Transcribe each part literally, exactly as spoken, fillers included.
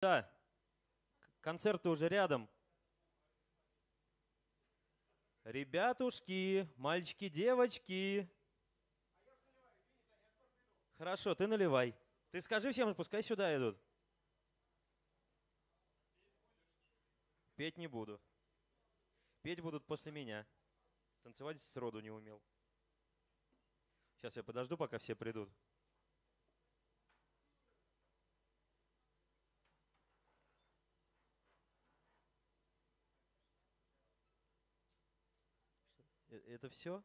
Да, концерт уже рядом. Ребятушки, мальчики, девочки. Хорошо, ты наливай. Ты скажи всем, пускай сюда идут. Петь не буду. Петь будут после меня. Танцевать сроду не умел. Сейчас я подожду, пока все придут. Это все?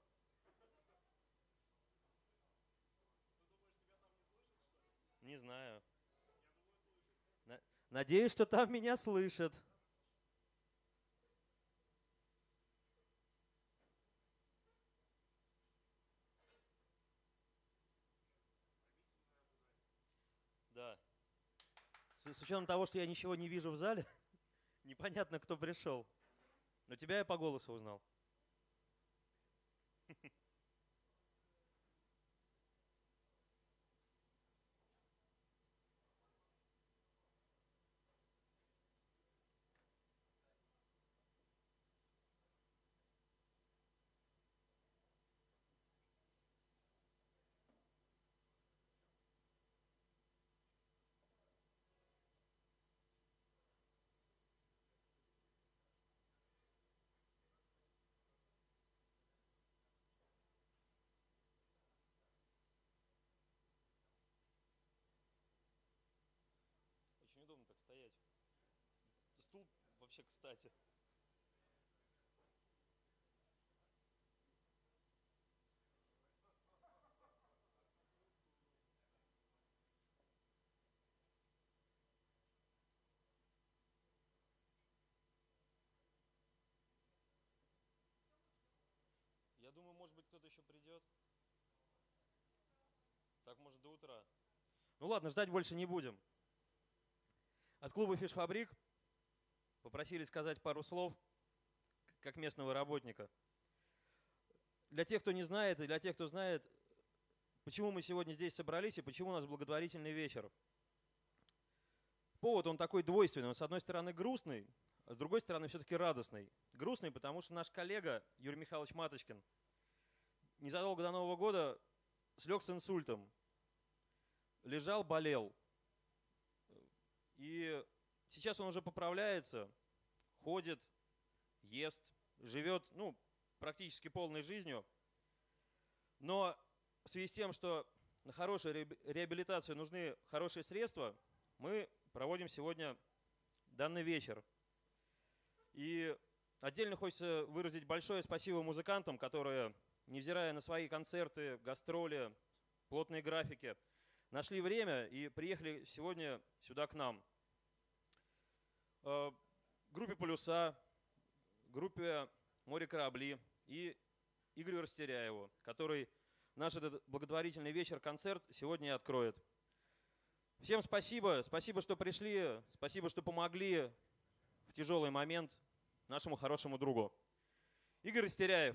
Не знаю. Надеюсь, что там меня слышат. Да. С, с учетом того, что я ничего не вижу в зале, непонятно, кто пришел. Но тебя я по голосу узнал. Очень удобно так стоять. Стул вообще кстати. Я думаю, может быть, кто-то еще придет. Так, может, до утра. Ну ладно, ждать больше не будем. От клуба «Фишфабрик» попросили сказать пару слов, как местного работника. Для тех, кто не знает, и для тех, кто знает, почему мы сегодня здесь собрались и почему у нас благотворительный вечер. Повод он такой двойственный. Он, с одной стороны, грустный, а с другой стороны, все-таки радостный. Грустный, потому что наш коллега Юрий Михайлович Маточкин незадолго до Нового года слег с инсультом. Лежал, болел. И сейчас он уже поправляется, ходит, ест, живет, ну, практически полной жизнью. Но в связи с тем, что на хорошую реабилитацию нужны хорошие средства, мы проводим сегодня данный вечер. И отдельно хочется выразить большое спасибо музыкантам, которые, невзирая на свои концерты, гастроли, плотные графики, нашли время и приехали сегодня сюда к нам. Группе «Полюса», группе «Море корабли» и Игорю Растеряеву, который наш этот благотворительный вечер-концерт сегодня и откроет. Всем спасибо, спасибо, что пришли, спасибо, что помогли в тяжелый момент нашему хорошему другу. Игорь Растеряев.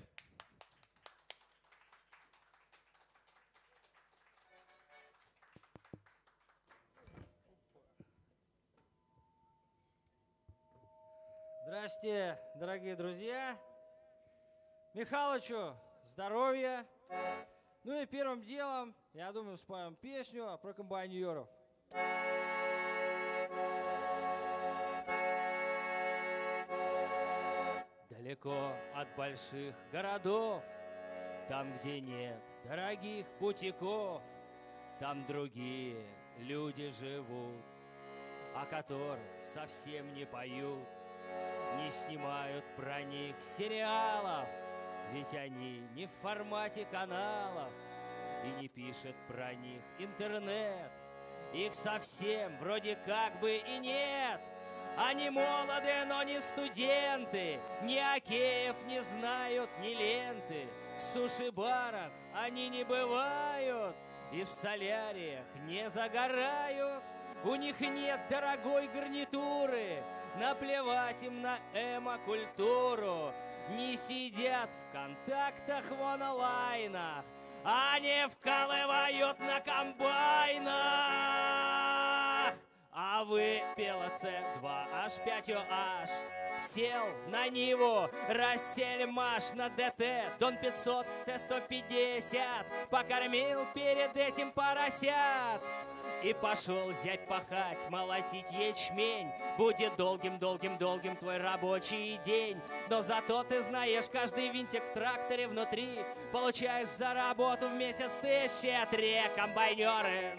Здрасте, дорогие друзья. Михалычу здоровья. Ну и первым делом, я думаю, споем песню про комбайнеров. Далеко от больших городов, там, где нет дорогих бутиков, там другие люди живут, о которых совсем не поют. Не снимают про них сериалов, ведь они не в формате каналов, и не пишет про них интернет. Их совсем вроде как бы и нет. Они молоды, но не студенты, ни океев не знают, ни ленты. В суши-барах они не бывают и в соляриях не загорают. У них нет дорогой гарнитуры, наплевать им на эмо-культуру. Не сидят в контактах в онлайнах, они вкалывают на комбайнах. А выпила С два H пять O H. Сел на Ниву, Рассельмаш на ДТ, Дон пятьсот, Т сто пятьдесят, покормил перед этим поросят. И пошел зять пахать, молотить ячмень. Будет долгим-долгим-долгим твой рабочий день. Но зато ты знаешь, каждый винтик в тракторе внутри получаешь за работу в месяц тысячи три, комбайнеры.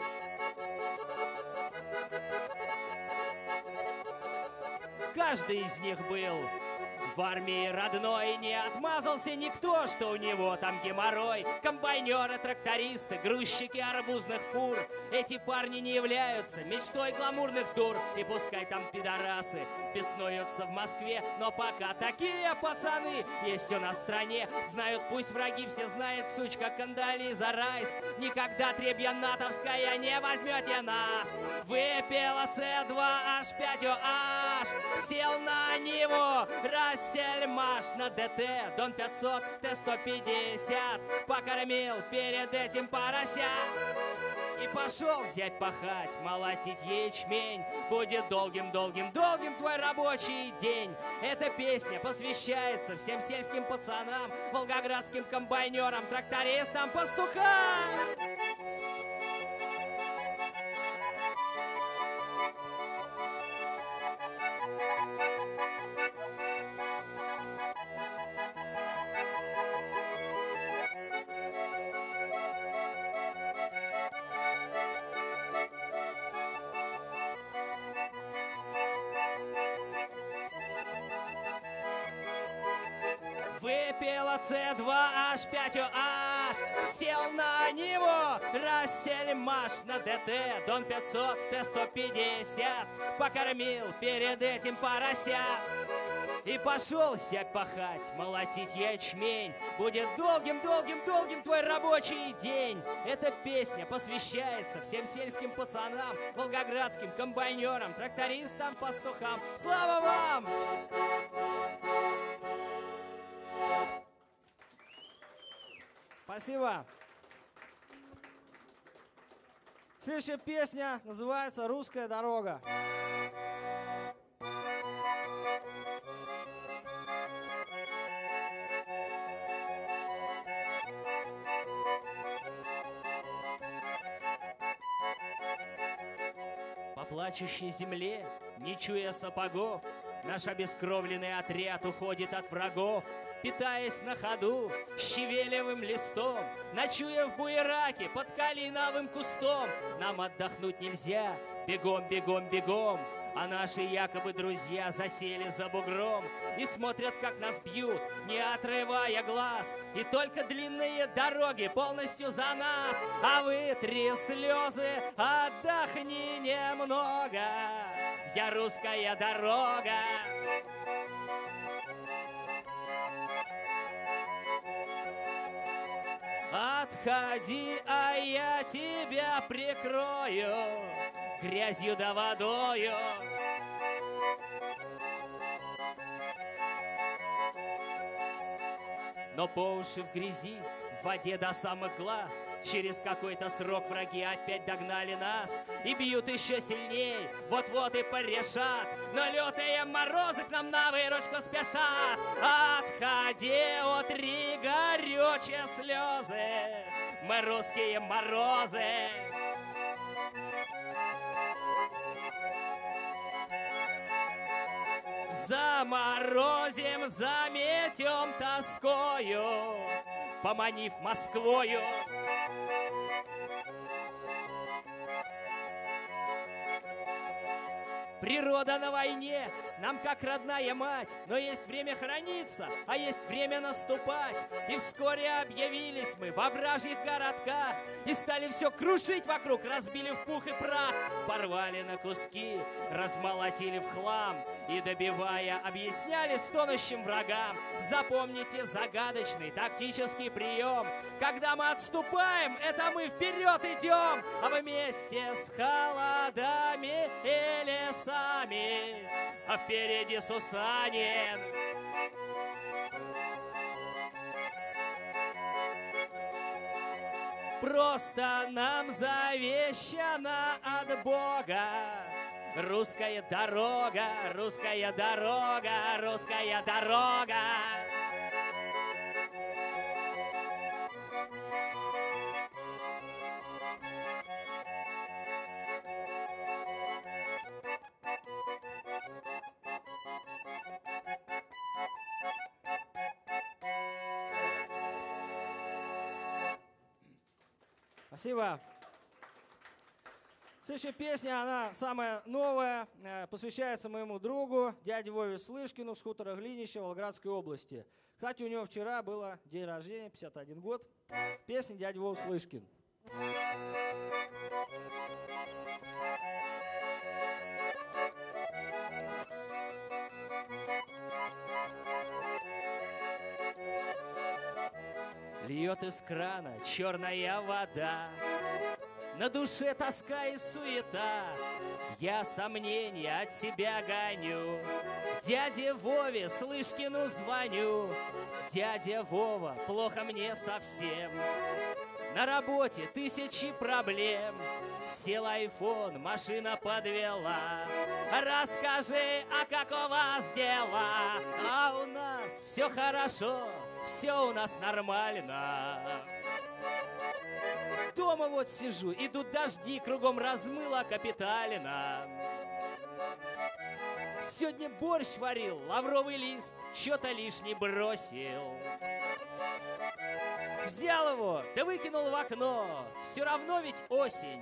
Каждый из них был в армии родной, не отмазался никто, что у него там геморрой. Комбайнеры, трактористы, грузчики арбузных фур. Эти парни не являются мечтой гламурных дур. И пускай там пидорасы беснуются в Москве, но пока такие пацаны есть у нас в стране. Знают, пусть враги все знают, сучка Кандализа Райс. Никогда требья натовская не возьмете нас. Выпила С два H пять O H, сел на Ниву, Рассельмаш на ДТ, Дон пятьсот, Т сто пятьдесят, покормил перед этим порося. И пошел зять пахать, молотить ячмень. Будет долгим-долгим-долгим твой рабочий день. Эта песня посвящается всем сельским пацанам, волгоградским комбайнерам, трактористам, пастухам. Выпила С два H пять O H, сел на Ниву, Рассельмаш на ДТ, Дон пятьсот, Т сто пятьдесят, покормил перед этим порося. И пошел зять пахать, молотить ячмень. Будет долгим-долгим-долгим твой рабочий день. Эта песня посвящается всем сельским пацанам, волгоградским комбайнерам, трактористам, пастухам. Слава вам! Спасибо. Следующая песня называется «Русская дорога». По плачущей земле, не чуя сапогов, наш обескровленный отряд уходит от врагов. Питаясь на ходу щавелевым листом, ночуя в буераке под калиновым кустом. Нам отдохнуть нельзя, бегом, бегом, бегом. А наши якобы друзья засели за бугром и смотрят, как нас бьют, не отрывая глаз. И только длинные дороги полностью за нас. А вытри слезы, отдохни немного, я русская дорога. Отходи, а я тебя прикрою грязью да водою. Но по уши в грязи, в воде до самых глаз. Через какой-то срок враги опять догнали нас и бьют еще сильней, вот-вот и порешат. Но лютые морозы к нам на выручку спешат. Отходи, утри горючие слезы, мы русские морозы. Заморозим, заметем тоскою, поманив Москвою. Природа на войне нам как родная мать, но есть время храниться, а есть время наступать. И вскоре объявились мы во вражьих городках и стали все крушить вокруг, разбили в пух и прах, порвали на куски, размолотили в хлам и, добивая, объясняли стонущим врагам. Запомните загадочный тактический прием: когда мы отступаем, это мы вперед идем, а вместе с холодами и лесами, а впереди Сусанин. Просто нам завещано от Бога Русская дорога, русская дорога, русская дорога. Спасибо. Следующая песня, она самая новая, посвящается моему другу, дяде Вове Слышкину с хутора Глинище Волгоградской области. Кстати, у него вчера было день рождения, пятьдесят один год. Песня «Дядя Вова Слышкин». Льет из крана черная вода, на душе тоска и суета. Я сомнения от себя гоню, дяде Вове Слышкину звоню. Дядя Вова, плохо мне совсем, на работе тысячи проблем. Сел айфон, машина подвела. Расскажи, а как у вас дела? А у нас все хорошо, все у нас нормально. Дома вот сижу, идут дожди, кругом размыло капиталина. Сегодня борщ варил, лавровый лист, что-то лишний бросил. Взял его, да выкинул в окно, все равно ведь осень.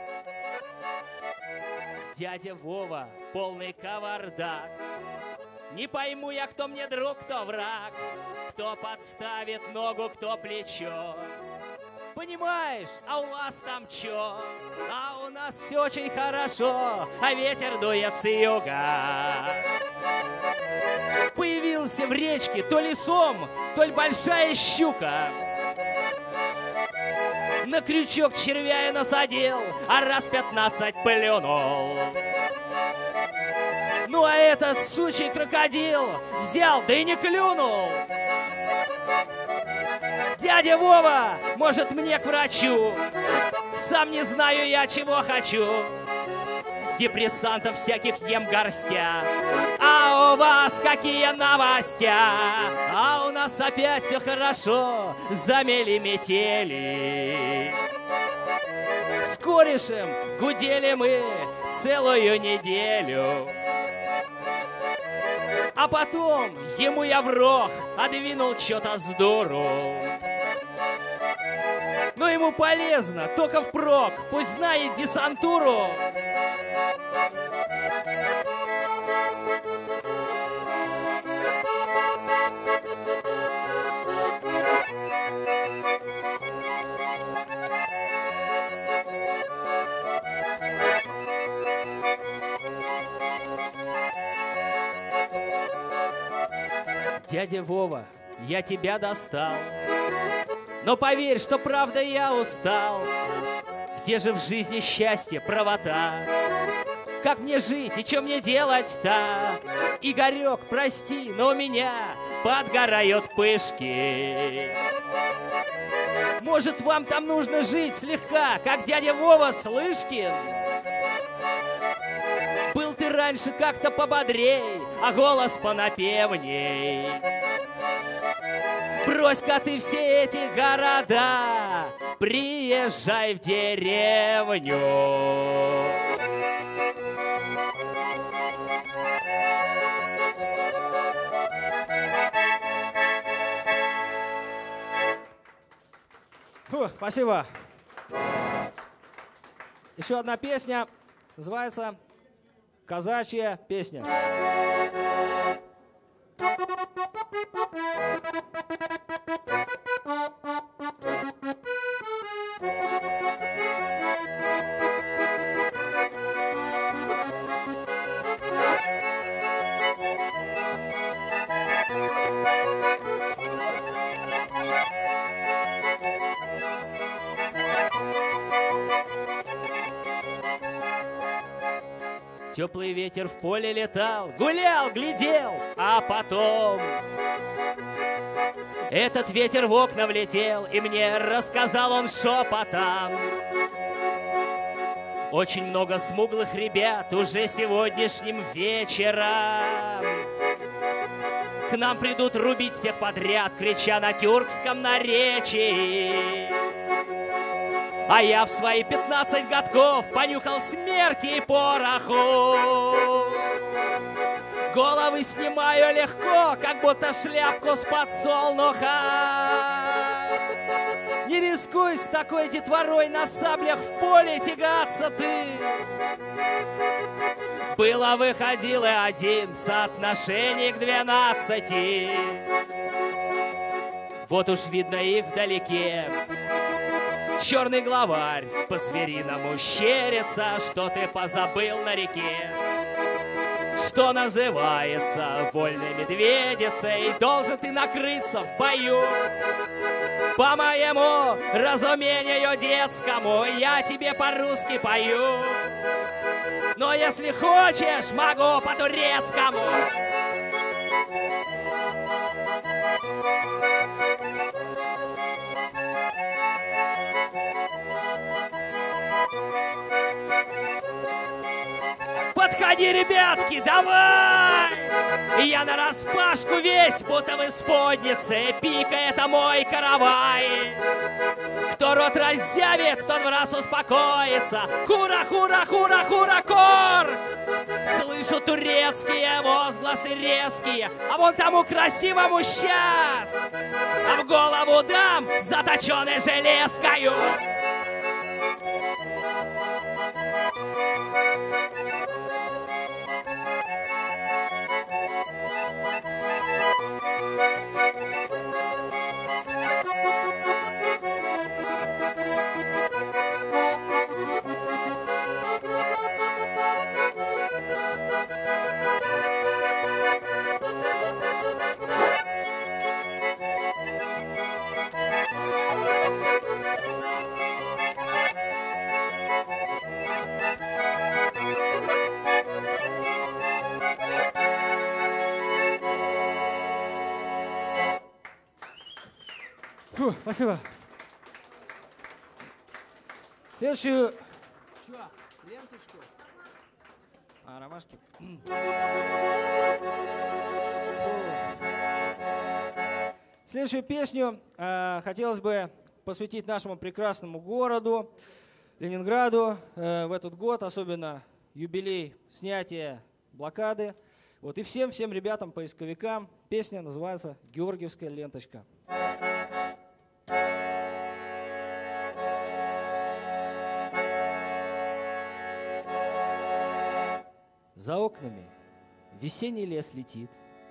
Дядя Вова, полный кавардак. Не пойму я, кто мне друг, кто враг, кто подставит ногу, кто плечо. Понимаешь, а у вас там чё? А у нас все очень хорошо, а ветер дует с юга. Появился в речке то ли сом, то ли большая щука. На крючок червя я насадил, а раз пятнадцать плюнул. Ну а этот сучий крокодил взял, да и не клюнул. Дядя Вова, может мне к врачу? Сам не знаю я, чего хочу. Депрессантов всяких ем горстя. А у вас какие новостя? А у нас опять все хорошо, замели метели. С корешем гудели мы целую неделю. А потом ему я в рог отвинул что-то с дуру. Но ему полезно, только впрок, пусть знает десантуру. Дядя Вова, я тебя достал, но поверь, что правда я устал. Где же в жизни счастье, правота? Как мне жить и что мне делать-то? Игорек, прости, но у меня подгорают пышки. Может, вам там нужно жить слегка, как дядя Вова Слышкин? Был ты раньше как-то пободрей, а голос понапевней. Брось-ка ты все эти города, приезжай в деревню. Фу, спасибо. Еще одна песня, называется «Казачья песня». Теплый ветер в поле летал, гулял, глядел, а потом этот ветер в окна влетел, и мне рассказал он шепотом: Очень много смуглых ребят уже сегодняшним вечером к нам придут рубить всех подряд, крича на тюркском наречии. А я в свои пятнадцать годков понюхал смерти и пороху. Головы снимаю легко, как будто шляпку с подсолнуха. Не рискуй с такой детворой на саблях в поле тягаться ты. Было выходило один в соотношении к двенадцати. Вот уж видно их вдалеке. Черный главарь по-звериному щерится, что ты позабыл на реке. Что называется вольной медведицей, должен ты накрыться в бою. По моему разумению детскому я тебе по-русски пою. Но если хочешь, могу по-турецкому. Подходи, ребятки, давай! Я нараспашку весь, будто в исподнице, пика — это мой каравай. Кто рот разъявит, тот в раз успокоится. Хура, хура, хура, хура, кор! Слышу турецкие возгласы резкие, а вон тому красивому сейчас, а в голову дам заточенной железкою. Фу, спасибо. Следующую... Что? Ленточку? А, ромашки. Следующую песню э, хотелось бы посвятить нашему прекрасному городу, Ленинграду. Э, в этот год, особенно юбилей снятия блокады. Вот, и всем-всем ребятам, поисковикам. Песня называется «Георгиевская ленточка». За окнами весенний лес летит.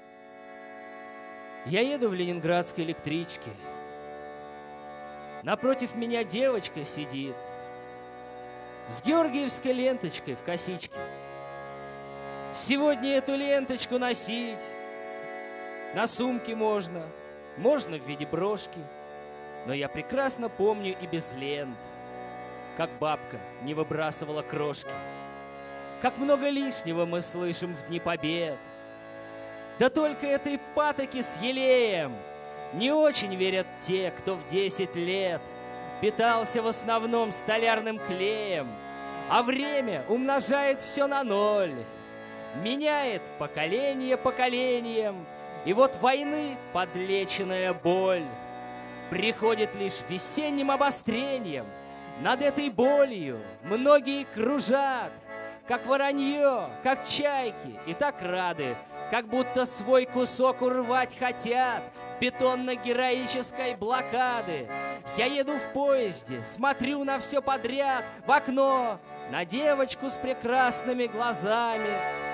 Я еду в ленинградской электричке. Напротив меня девочка сидит с георгиевской ленточкой в косичке. Сегодня эту ленточку носить на сумке можно, можно в виде брошки. Но я прекрасно помню и без лент, как бабка не выбрасывала крошки. Как много лишнего мы слышим в дни побед. Да только этой патоки с елеем не очень верят те, кто в десять лет питался в основном столярным клеем, а время умножает все на ноль, меняет поколение поколением, и вот войны подлеченная боль приходит лишь весенним обострением. Над этой болью многие кружат, как воронье, как чайки, и так рады, как будто свой кусок урвать хотят бетонно-героической блокады. Я еду в поезде, смотрю на все подряд, в окно, на девочку с прекрасными глазами.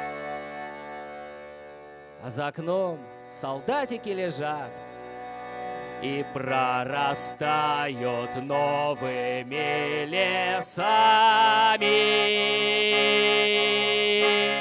А за окном солдатики лежат и прорастают новыми лесами.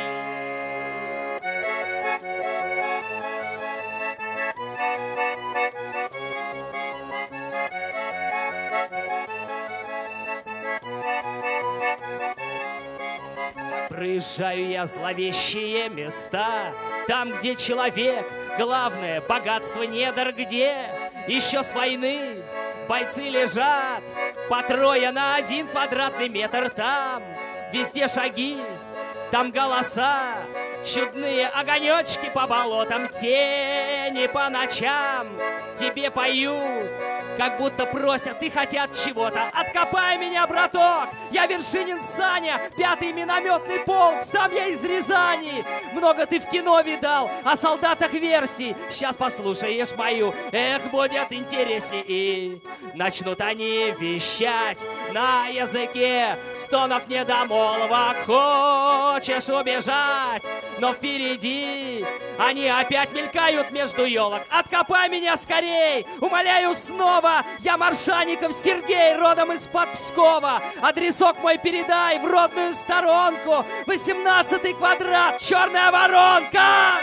Проезжаю я зловещие места, там, где человек, главное, богатство недр, где еще с войны бойцы лежат по трое на один квадратный метр там. везде шаги, там голоса, чудные огонечки по болотам, тени по ночам тебе поют, как будто просят и хотят чего-то. Откопай меня, браток, я Вершинин Саня, пятый минометный полк, сам я из Рязани. Много ты в кино видал о солдатах версий, сейчас послушаешь мою, эх, будет интересней. И начнут они вещать на языке стонов недомолвок. Хочешь убежать, но впереди они опять мелькают между елок. Откопай меня скорей, умоляю снова. Я Маршаников Сергей, родом из-под Пскова. Адресок мой передай в родную сторонку. Восемнадцатый квадрат, Черная Воронка.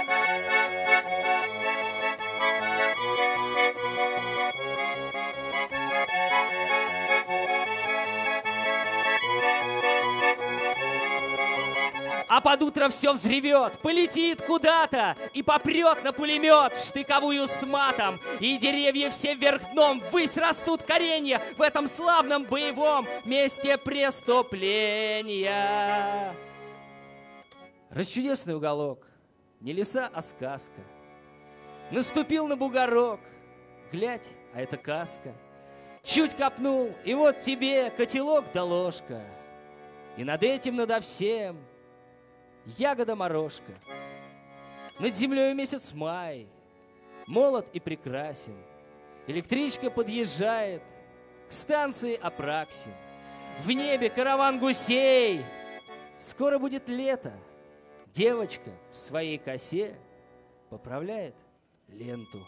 А под утро все взревет, полетит куда-то и попрет на пулемет в штыковую с матом. И деревья все вверх дном, ввысь растут коренья в этом славном боевом месте преступления. Расчудесный уголок, не леса, а сказка. Наступил на бугорок, глядь, а это каска. Чуть копнул, и вот тебе котелок да ложка. И над этим, надо всем ягода-морожка. Над землей месяц май, молод и прекрасен. Электричка подъезжает к станции Апраксин. В небе караван гусей. Скоро будет лето. Девочка в своей косе поправляет ленту.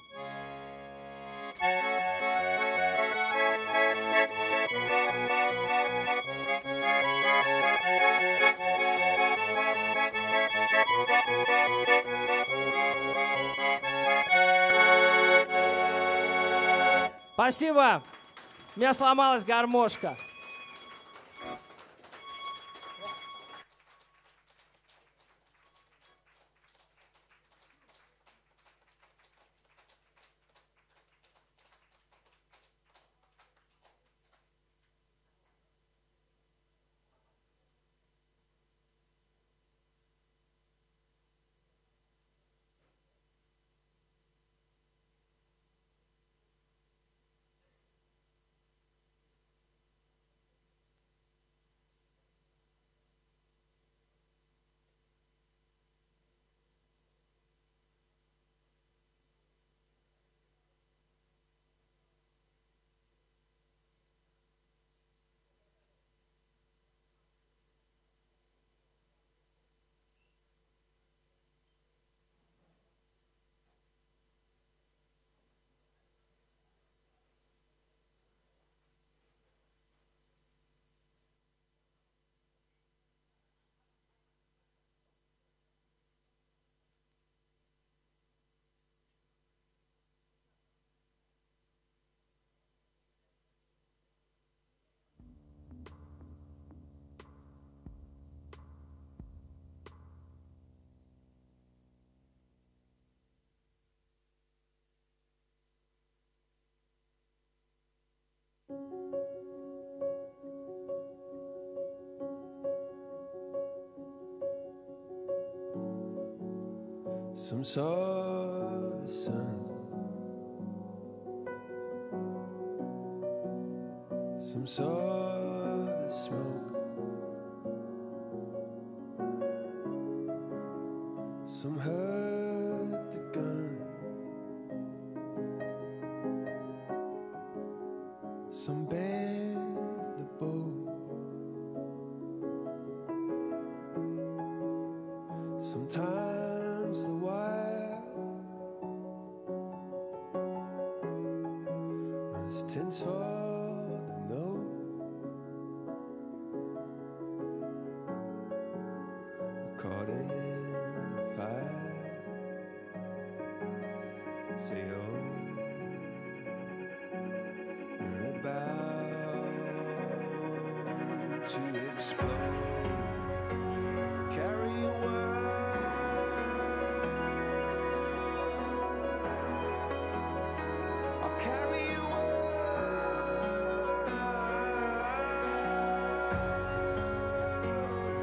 Спасибо. У меня сломалась гармошка. Some saw the sun, some saw the smoke, some heard the gun, some bent the bow. Sometimes the wire was tense for the note. We're caught in the fire. Say oh, we're about to explode. Carry a word. Carry you on.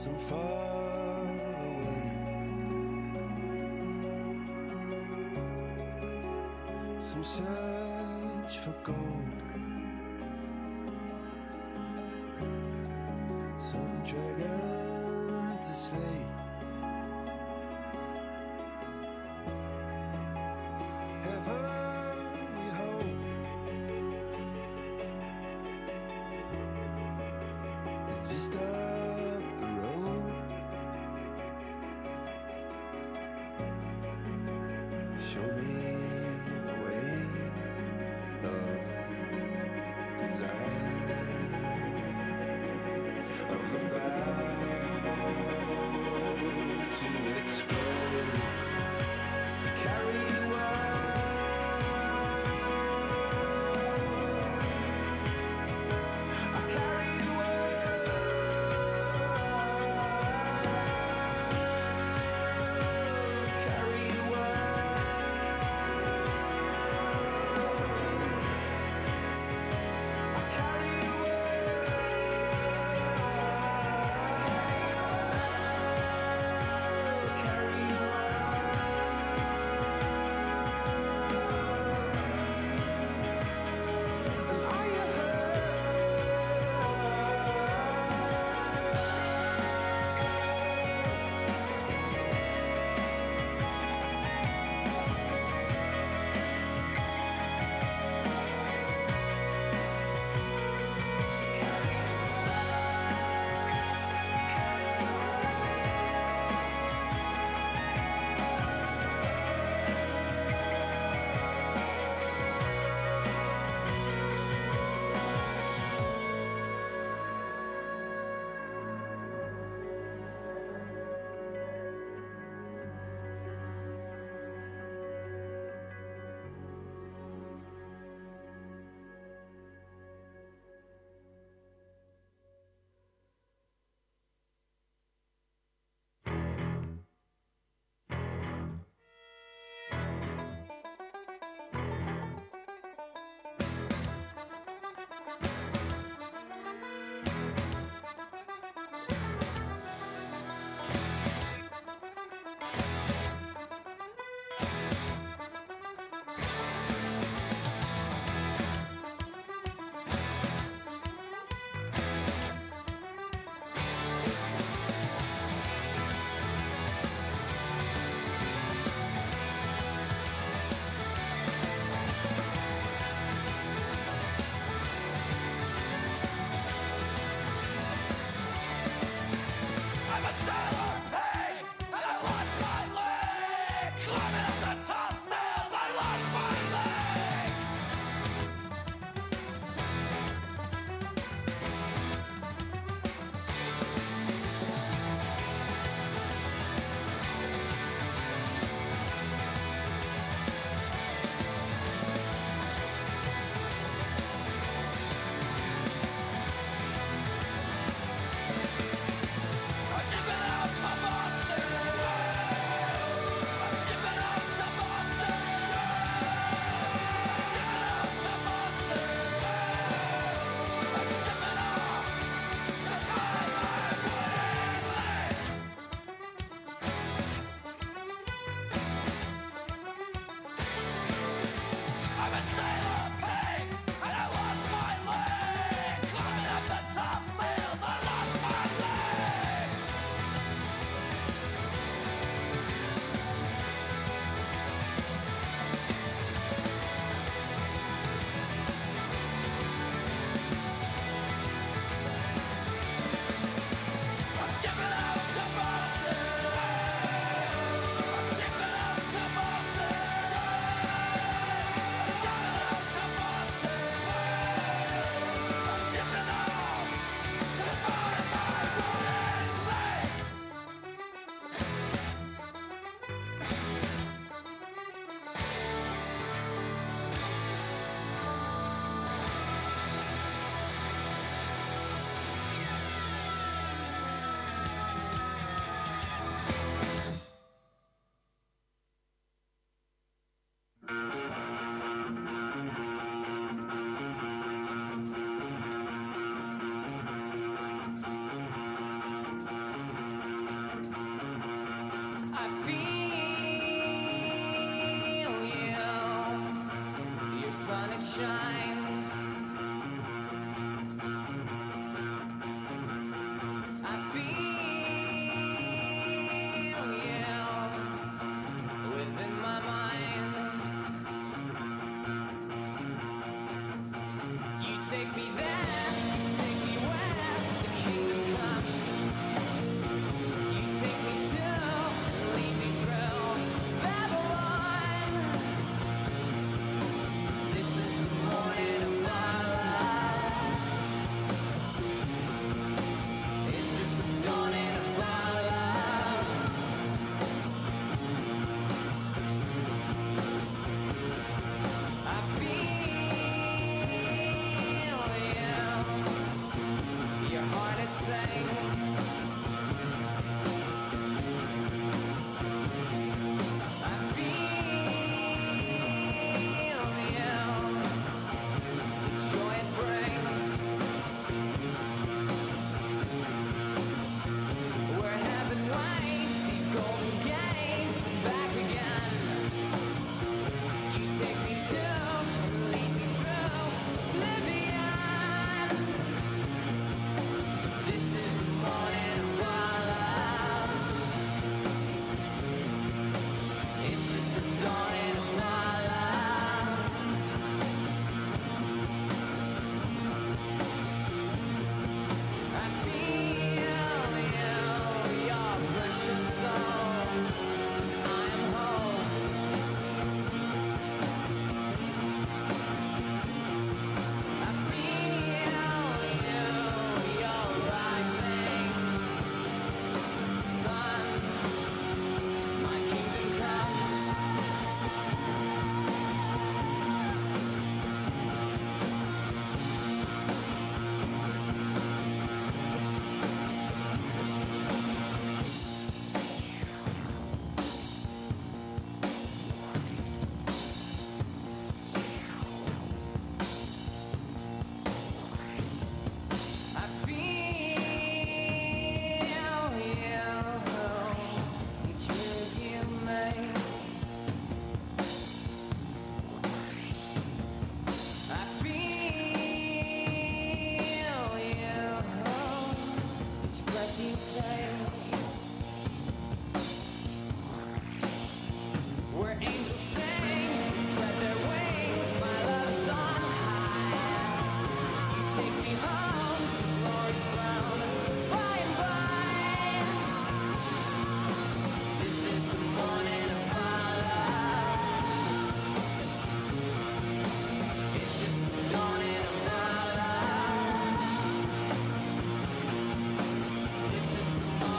some far away. Some search for gold. Some dragon to slay. Heaven we hope is just up the road. Show me the way, Lord. shines. I feel you within my mind. You take me there, you take me where the kingdom comes. You take me to and lead me through Babylon. This is the morning of our love. It's just the dawning of our love. I feel you. Your heart it sings. I feel you. The joy it brings. Where heaven waits, these golden gates, and back again. You take me to and lead me through oblivion. This is the morning of our love. It's just the dawning of our love. I feel you, your precious soul. I am whole. I feel you, your rising sun. My kingdom comes. I feel you, each move you make. I feel you, each breath you take. Where angels sing, spread their wings, my love's on high. You take me home to glory's throne, by and by. This is the morning of our love. It's just the dawning of our love. This is the morning.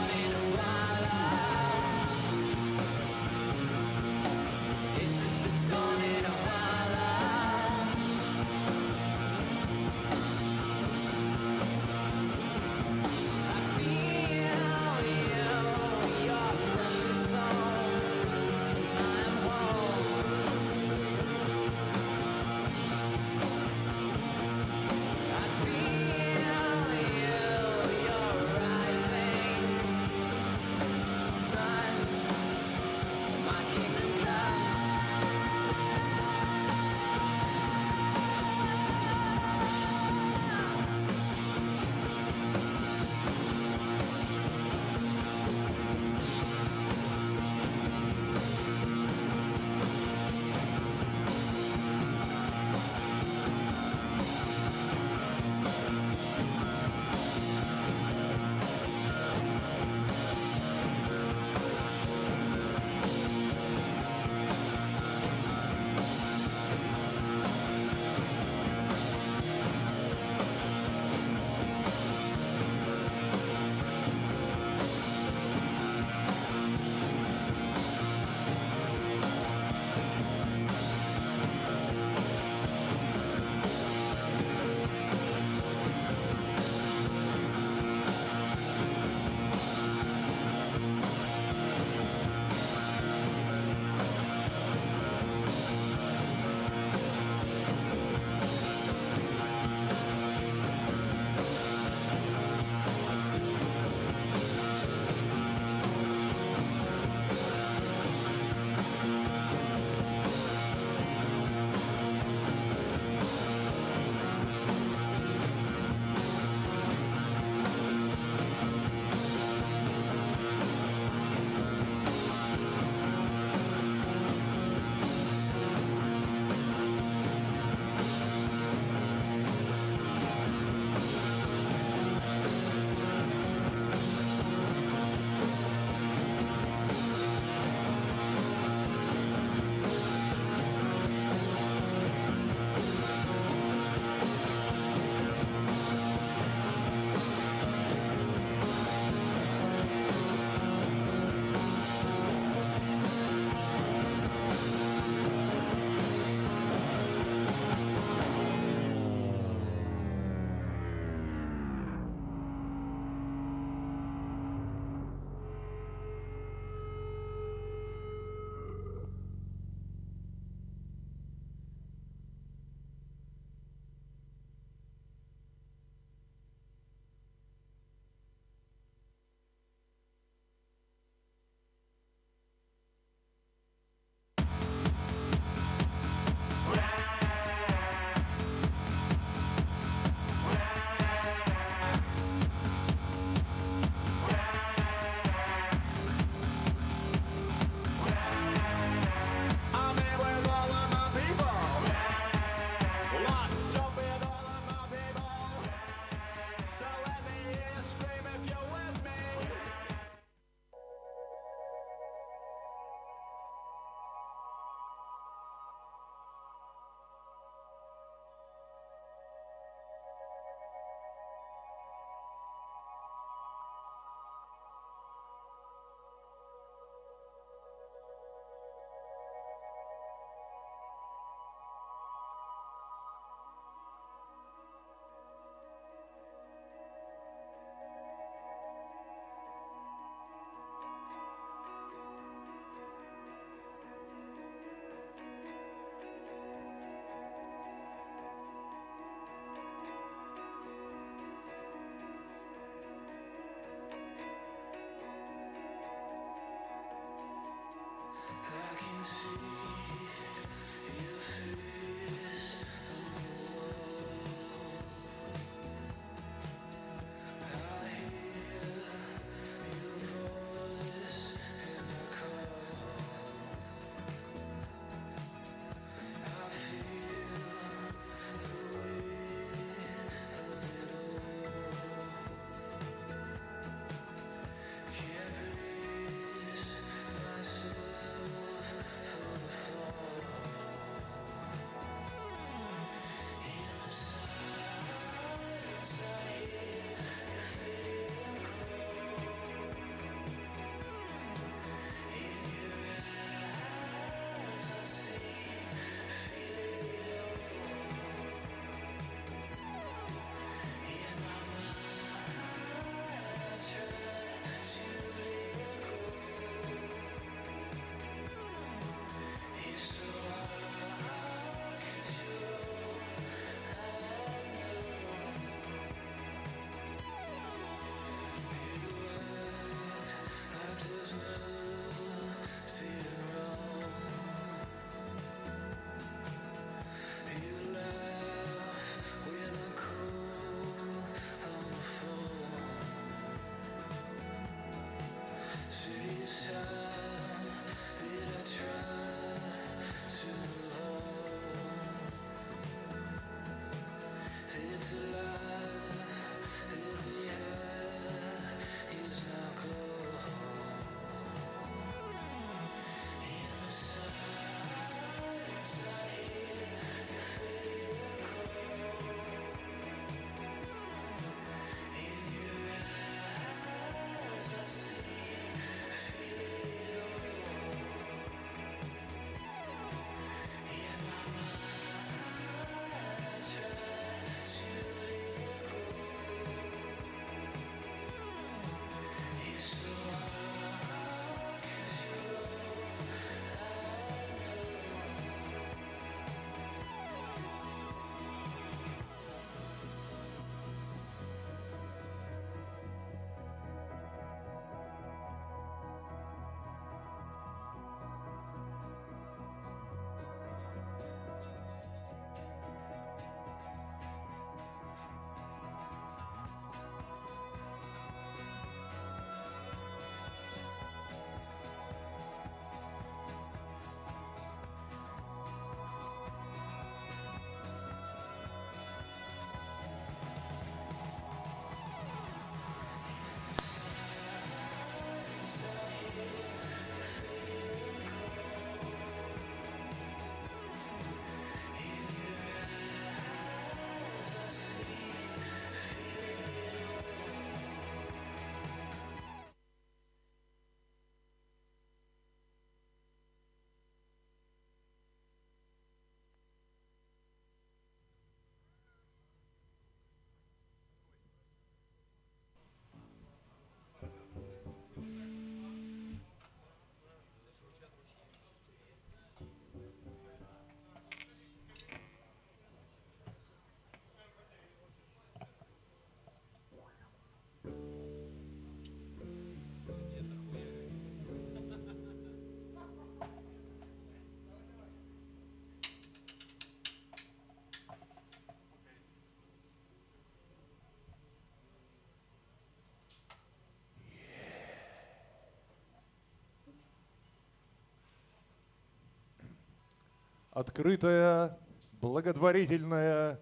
Открытая благотворительная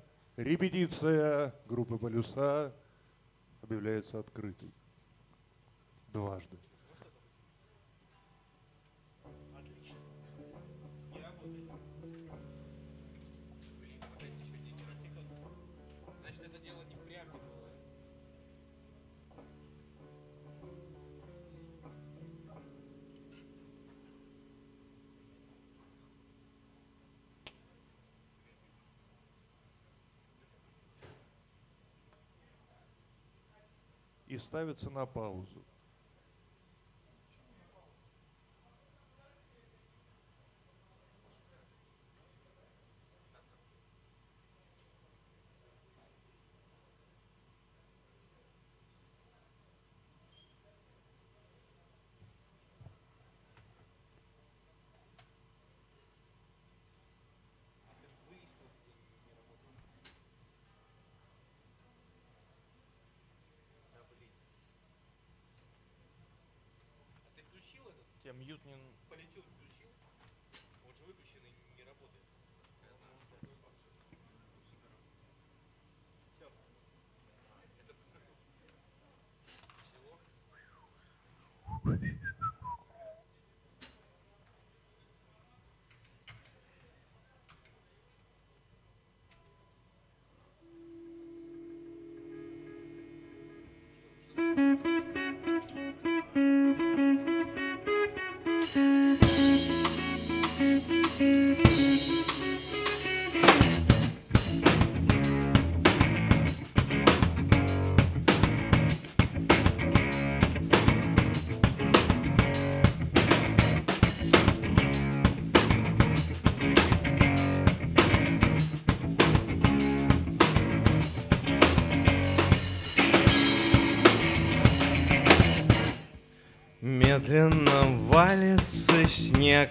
репетиция группы «Полюса» объявляется открытой. Дважды. И ставится на паузу. тебя мьют не... Политюн включил? Он же выключен и не работает. Медленно валится снег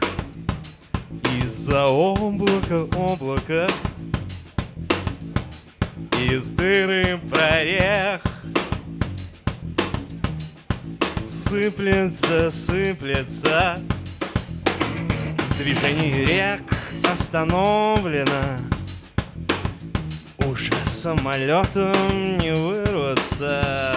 из-за облака, облака, из дыры прорех. Сыплется, сыплется, движение рек остановлено. Уже самолетом не вырваться.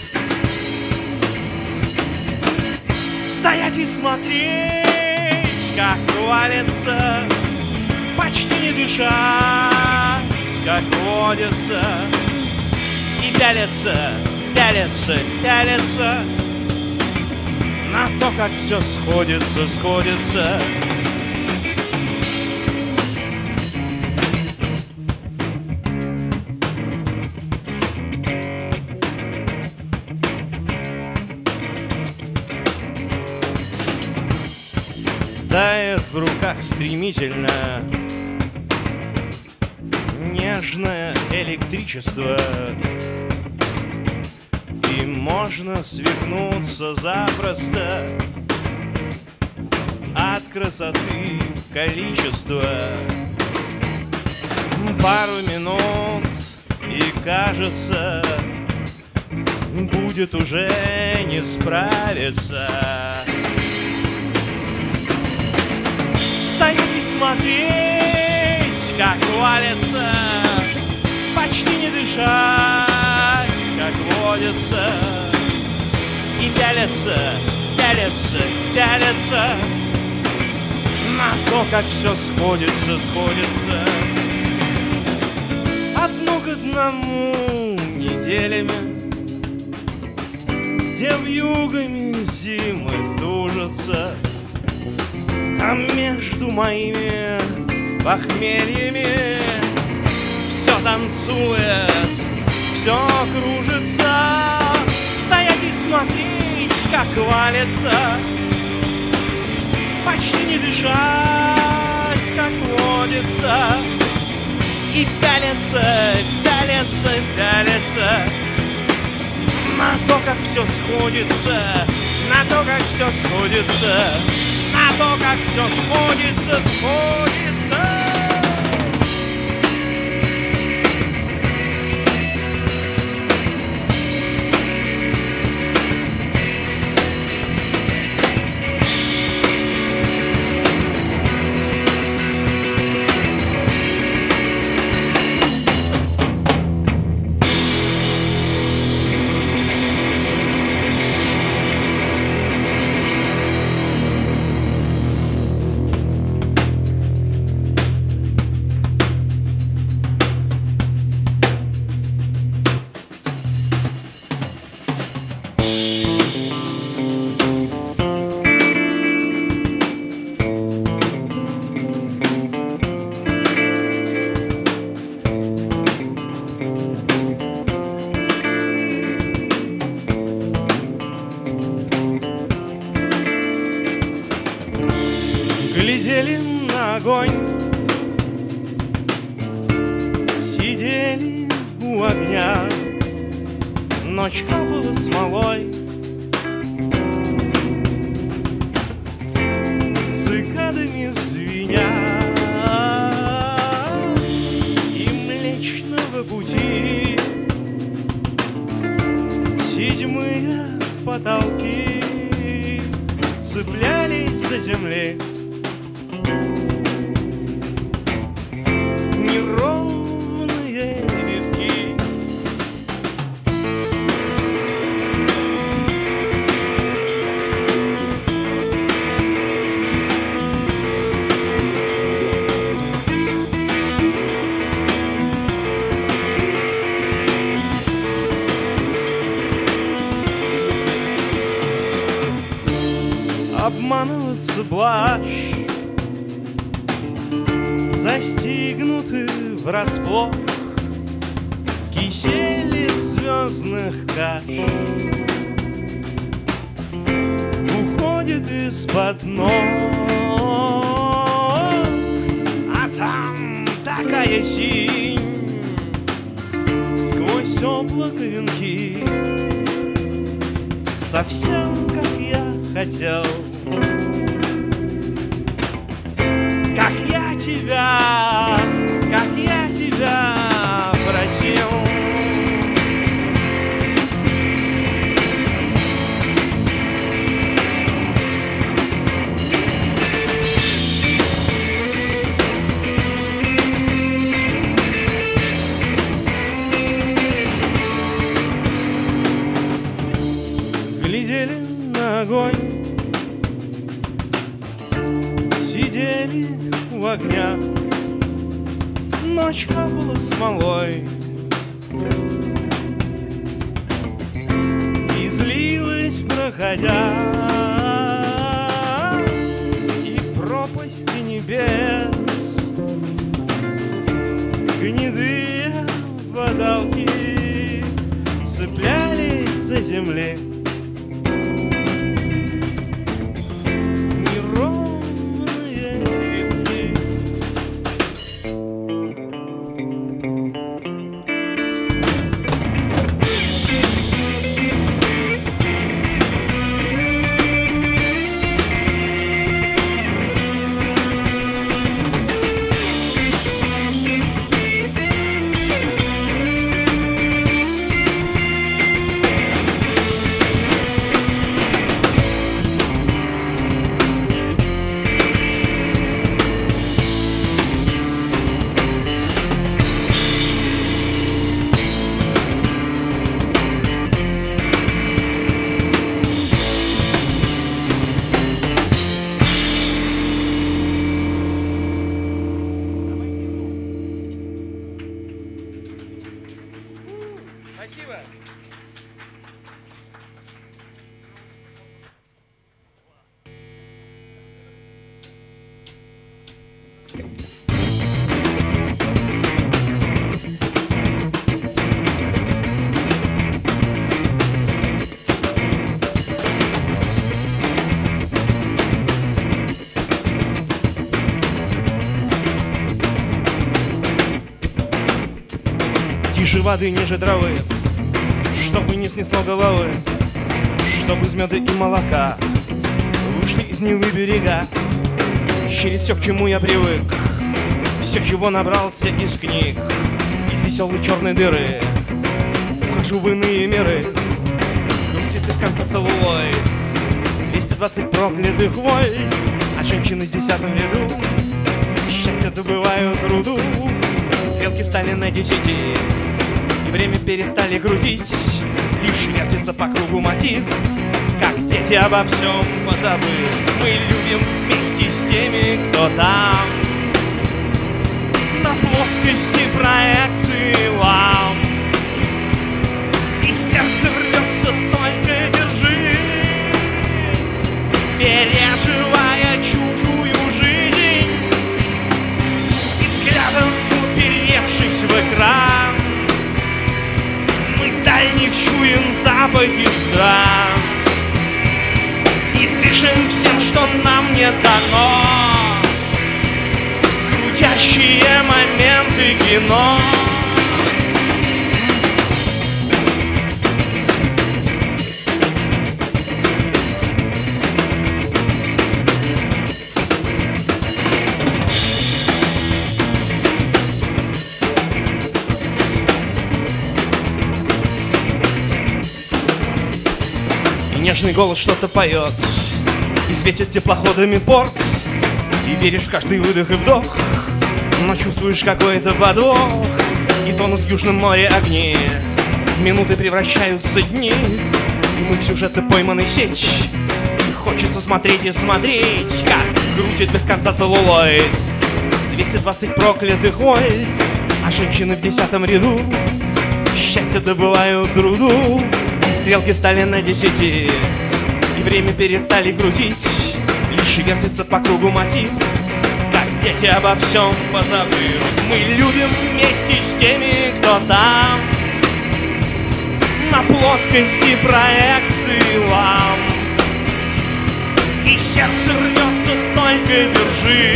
Стоять и смотреть, как валится, почти не дышать, как водится, и пялится, пялится, пялится на то, как все сходится, сходится. Тает в руках стремительно нежное электричество, и можно свихнуться запросто от красоты количества. Пару минут, и кажется, будет уже не справиться. Стоять и смотреть, как валится, почти не дышать, как водится, и пялится, пялится, пялится на то, как все сходится, сходится. Одно к одному неделями, где вьюгами зимы тужатся. Там между моими похмельями все танцует, все кружится. Стоять и смотреть, как валится, почти не дышать, как водится, и пялится, пялится, пялится на то, как все сходится, на то, как все сходится, на то, как все сходится, сходится. Глядели на огонь, сидели у огня, ночь капала смолой, цикадами звеня, и Млечного Пути седьмые потолки цеплялись за земли. Неровные витки. Обманываться блажь, застигнуты врасплох кисели звездных каш. Уходит из-под ног, а там такая синь сквозь облако венки. Совсем как я хотел, как я тебя, как я тебя просил. Глядели на огонь, сидели у огня, ночь капала смолой и злилась, проходя, и пропасти небес, гнедые водолки цеплялись за земли. Спасибо. Тише воды, ниже травы, чтобы не снесло головы, чтобы из меда и молока вышли из Невы берега. Через все, к чему я привык, все, чего набрался из книг, из веселой черной дыры, ухожу в иные миры. Крутит из конца целлулоид, двести двадцать проклятых вольт, а женщины с десятым ряду счастье добывают руду. Стрелки встали на десяти, и время перестали крутить, лишь вертится по кругу мотив, как дети обо всем позабыв. Мы любим вместе с теми, кто там, на плоскости проекции ламп, и сердце рвется, только держи, переживая чужую жизнь, и взглядом уперевшись в экран, мы дальних чуем запахи стран и дышим всем, что нам не дано, крутящие моменты кино. Нежный голос что-то поет, И светит теплоходами порт, и веришь в каждый выдох и вдох, но чувствуешь какой-то подвох. И тонут в Южном море огни, минуты превращаются в дни, и мы в сюжеты пойманы сеть. И хочется смотреть и смотреть, как крутит без конца целлулоид. двести двадцать проклятых вольт, а женщины в десятом ряду счастье добывают труду. И стрелки стали на десяти, и время перестали крутить. Лишь вертится по кругу мотив, как дети обо всем позабыв. Мы любим вместе с теми, кто там, на плоскости проекции ламп. И сердце рвется, только держи,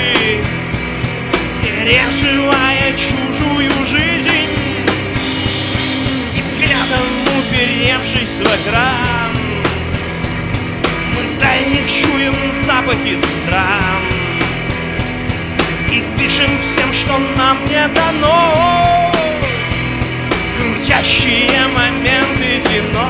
переживая чужую жизнь. И взглядом уперевшись в экран, мы втайне чуем запахи стран и дышим всем, что нам не дано. Крутящие моменты кино.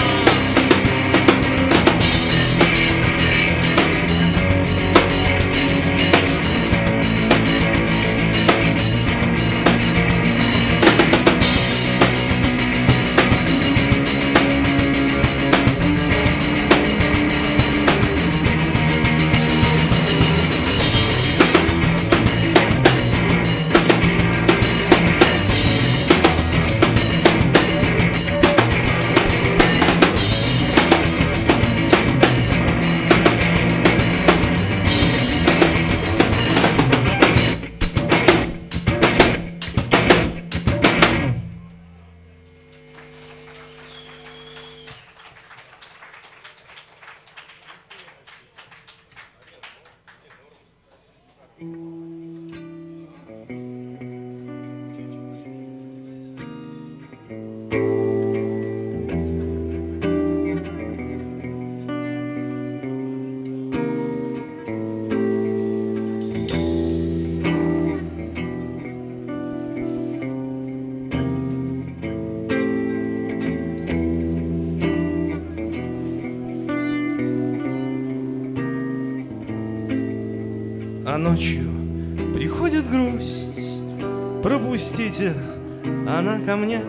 А ночью приходит грусть, пропустите, она ко мне.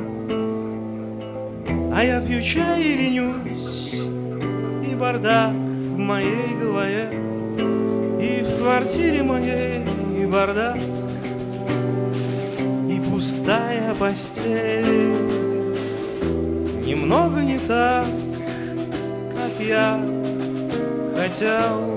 А я пью чай и ленюсь, и бардак в моей голове, и в квартире моей и бардак, и пустая постель. Немного не так, как я хотел.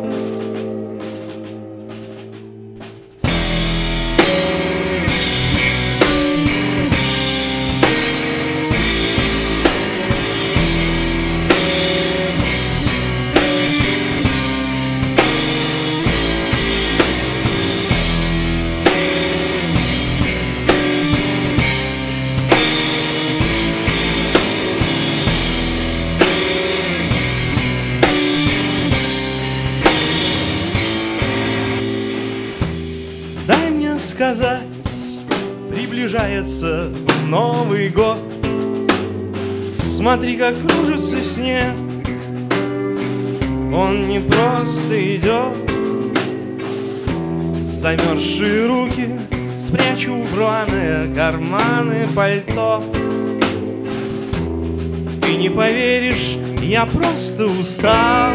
Сказать, приближается Новый год. Смотри, как кружится снег, он не просто идет. Замерзшие руки спрячу в рваные карманы пальто. Ты не поверишь, я просто устал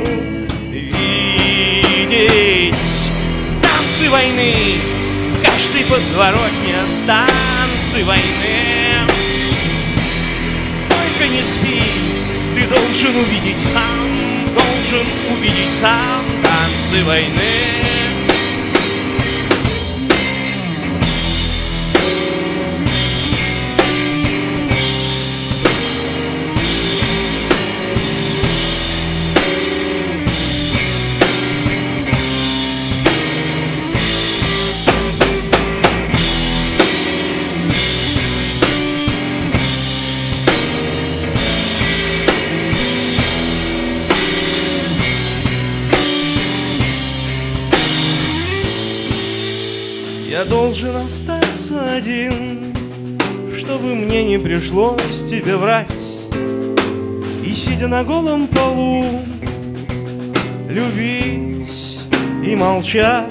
видеть танцы войны. В каждой подворотне танцы войны. Только не спи, ты должен увидеть сам, должен увидеть сам танцы войны. Я должен остаться один, чтобы мне не пришлось тебе врать. И сидя на голом полу, любить и молчать,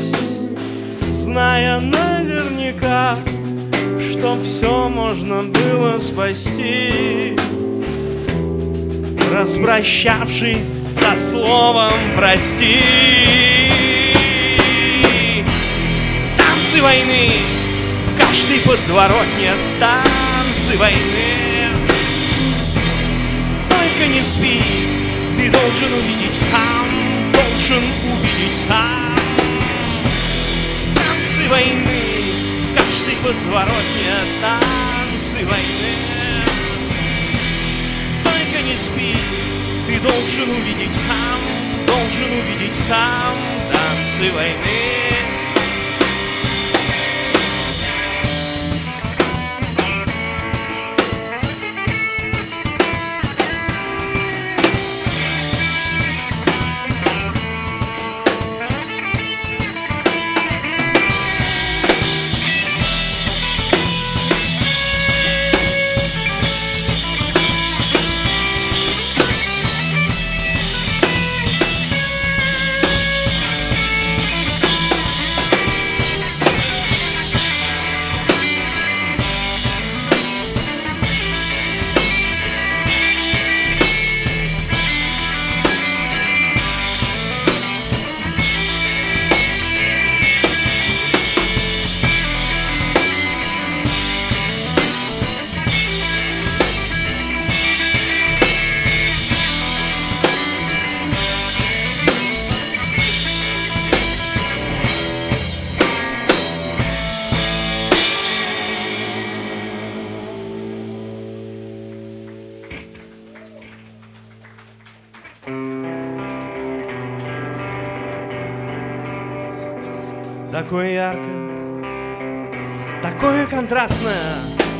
зная наверняка, что все можно было спасти, распрощавшись со словом «прости». Танцы войны в каждой подворотне, танцы войны. Только не спи, ты должен увидеть сам, должен увидеть сам. Танцы войны в каждой подворотне, танцы войны. Только не спи, ты должен увидеть сам, должен увидеть сам. Танцы войны. Такое яркое, такое контрастное,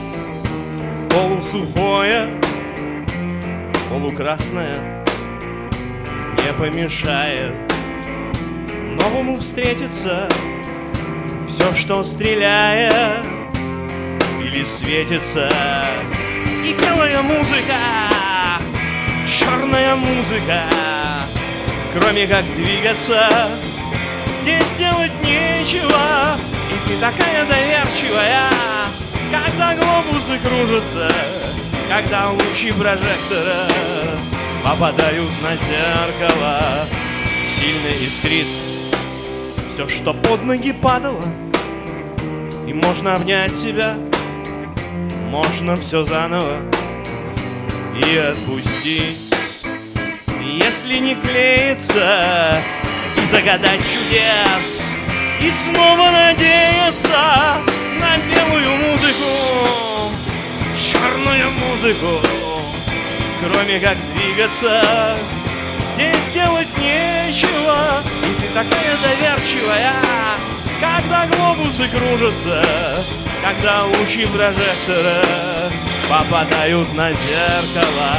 полусухое, полукрасное, не помешает новому встретиться. Все, что стреляет или светится, и белая музыка, черная музыка, кроме как двигаться. Здесь делать нечего, и ты такая доверчивая, когда глобусы кружатся, когда лучи прожектора попадают на зеркало. Сильно искрит все, что под ноги падало, и можно обнять тебя, можно все заново и отпустить. Если не клеится, и загадать чудес, и снова надеяться на белую музыку, черную музыку, кроме как двигаться. Здесь делать нечего, и ты такая доверчивая, когда глобусы кружатся, когда лучи прожектора попадают на зеркало.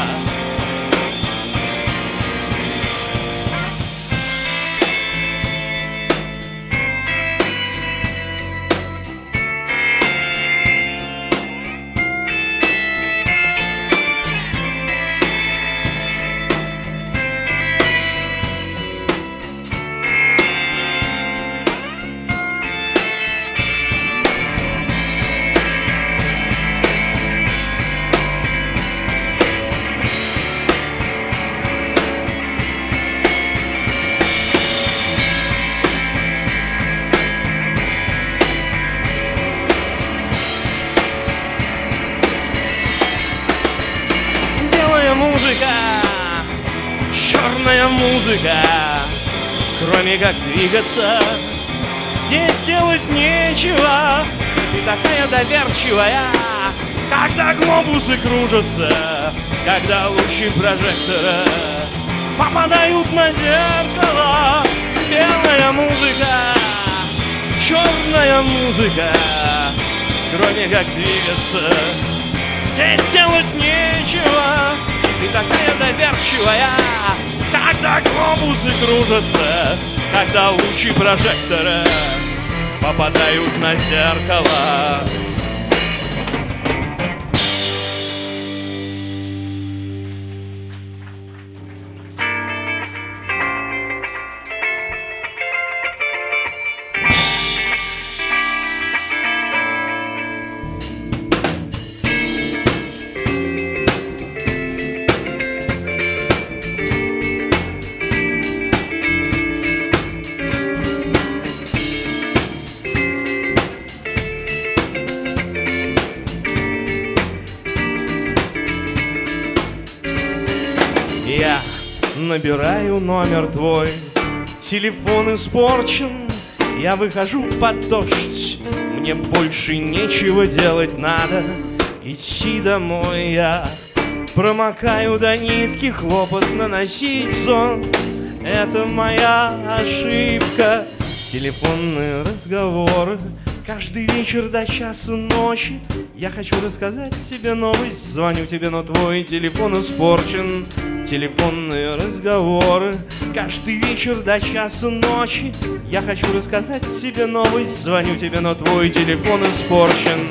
Черная музыка, кроме как двигаться. Здесь делать нечего, ты такая доверчивая, когда глобусы кружатся, когда лучи прожектора попадают на зеркало. Белая музыка, черная музыка, кроме как двигаться. Здесь делать нечего, ты такая доверчивая, когда глобусы кружатся, когда лучи прожектора попадают на зеркало. Я набираю номер твой, телефон испорчен, я выхожу под дождь, мне больше нечего делать, надо идти домой. Я промокаю до нитки, хлопотно носить зонт, это моя ошибка. Телефонные разговоры каждый вечер до часа ночи. Я хочу рассказать тебе новость, звоню тебе, но твой телефон испорчен. Телефонные разговоры каждый вечер до часа ночи. Я хочу рассказать тебе новость, звоню тебе, но твой телефон испорчен.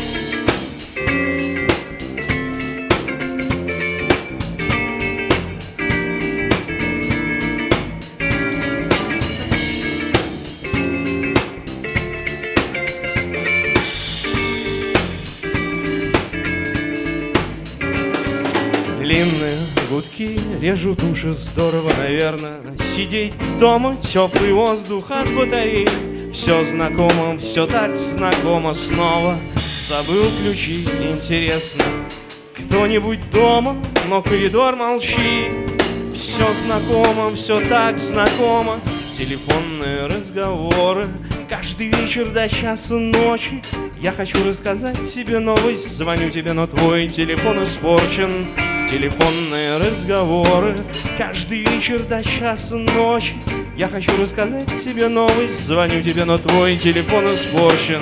Длинные гудки режут уши, здорово, наверное. Сидеть дома, теплый воздух от батарей. Все знакомо, все так знакомо снова. Забыл ключи, интересно, кто-нибудь дома, но коридор молчит. Все знакомо, все так знакомо. Телефонные разговоры каждый вечер до часа ночи. Я хочу рассказать тебе новость, звоню тебе, но твой телефон испорчен. Телефонные разговоры каждый вечер до часа ночи. Я хочу рассказать тебе новость, звоню тебе, но твой телефон испорчен.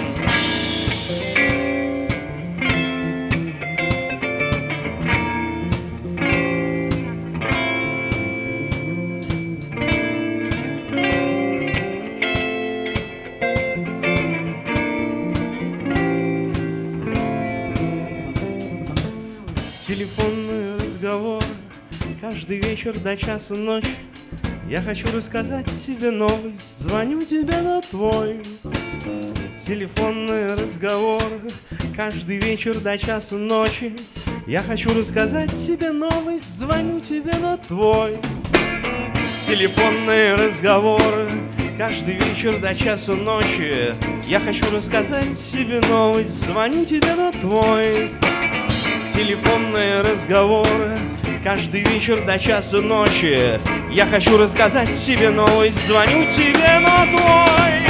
Телефонный разговор каждый вечер до часа ночи. Я хочу рассказать тебе новость, звоню тебе на твой. Телефонный разговор каждый вечер до часа ночи. Я хочу рассказать тебе новость, звоню тебе на твой. Телефонные разговоры каждый вечер до часа ночи. Я хочу рассказать тебе новость, звоню тебе на твой. Телефонные разговоры каждый вечер до часа ночи. Я хочу рассказать тебе новость, звоню тебе на твой.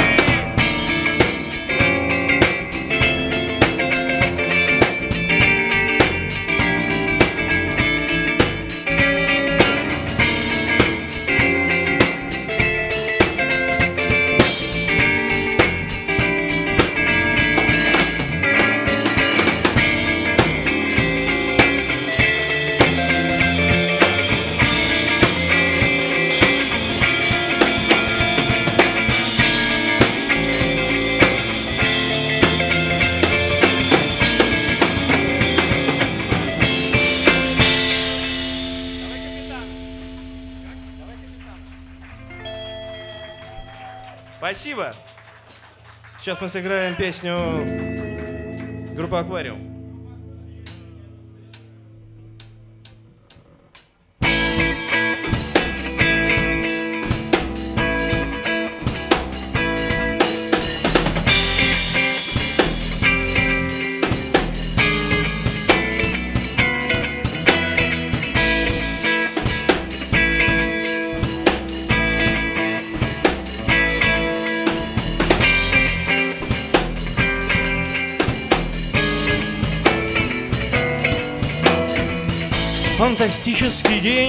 Спасибо. Сейчас мы сыграем песню группы «Аквариум». Фантастический день,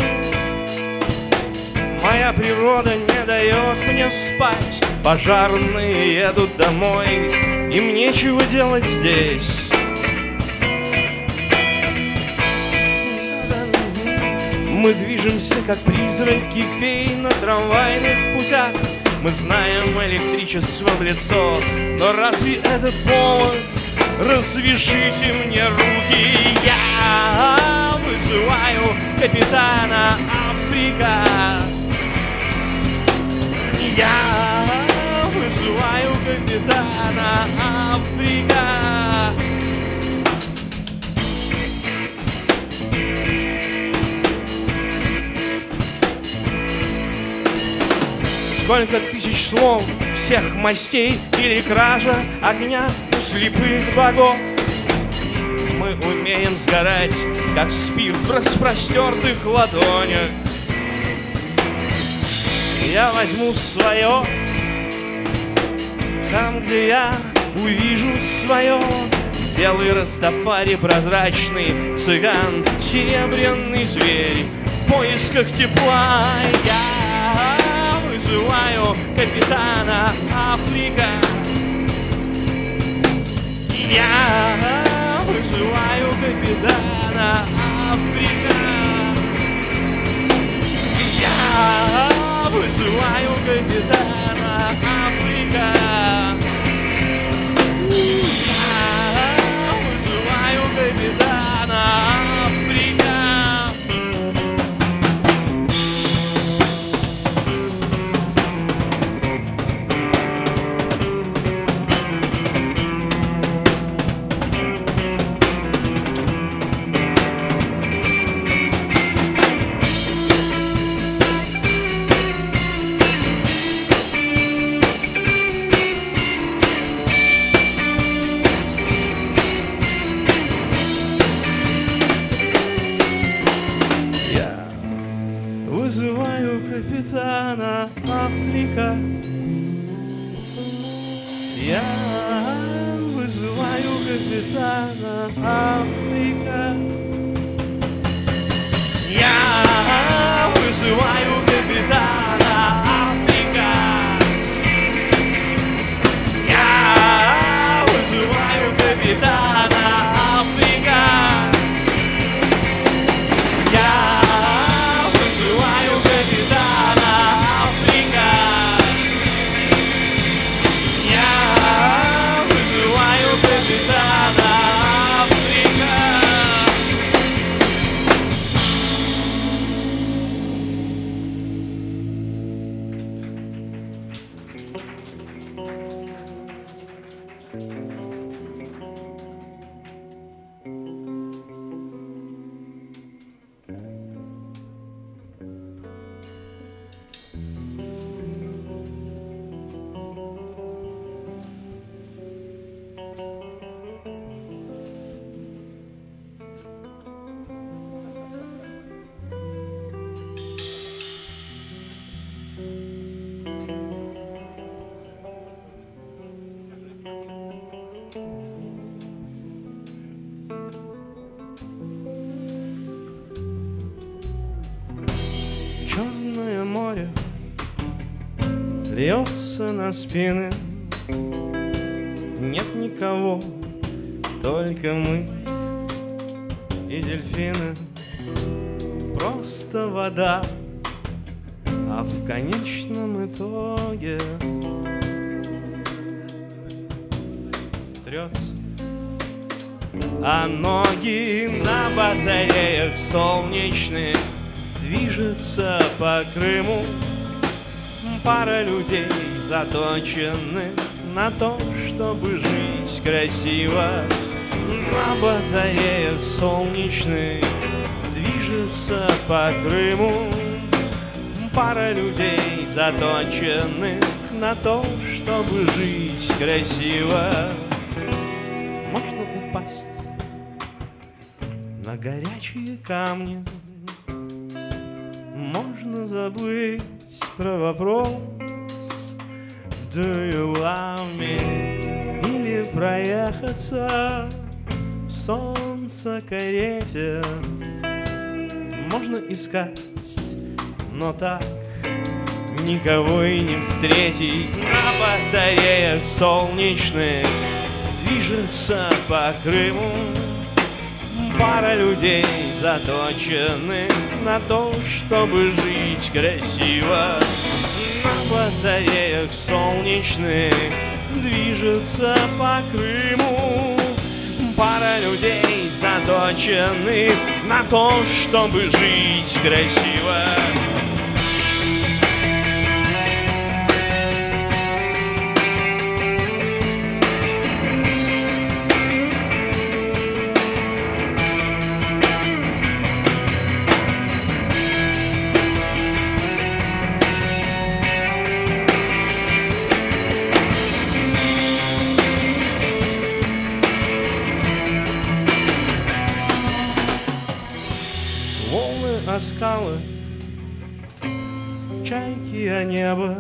моя природа не дает мне спать. Пожарные едут домой, им нечего делать здесь. Мы движемся, как призраки фей на трамвайных путях. Мы знаем электричество в лицо, но разве это повод? Развяжите мне руки, я вызываю капитана Африка. Я вызываю капитана Африка. Сколько тысяч слов всех мастей или кража огня у слепых богов. Мы умеем сгорать как спирт в распростертых ладонях. Я возьму свое, там, где я увижу свое. Белый растафари, прозрачный цыган, серебряный зверь в поисках тепла. Я вызываю капитана Африка. Я вызываю капитана Африка. Я вызываю капитана Африка. Я вызываю капитана Африка. Вызываю капитана Африка. Я вызываю капитана Африка. Я вызываю капитана Африка. Я вызываю капитана Африка. Я вызываю капитана Африка. Я вызываю капитана Африка. Черное море льется на спины. Нет никого, только мы и дельфины. Просто вода, а в конечном итоге трется. А ноги на батареях солнечных движется по Крыму. Пара людей заточены на то, чтобы жить красиво. На батареях солнечных движется по Крыму. Пара людей заточенных на то, чтобы жить красиво. Можно упасть на горячие камни. Можно забыть про вопрос Do you love me? Или проехаться в солнце карете. Можно искать, но так никого и не встретить. На батареях солнечных движется по Крыму. Пара людей заточенных на то, чтобы жить красиво. На батареях солнечных движется по Крыму. Пара людей заточенных на то, чтобы жить красиво. о скалы, чайки о небо.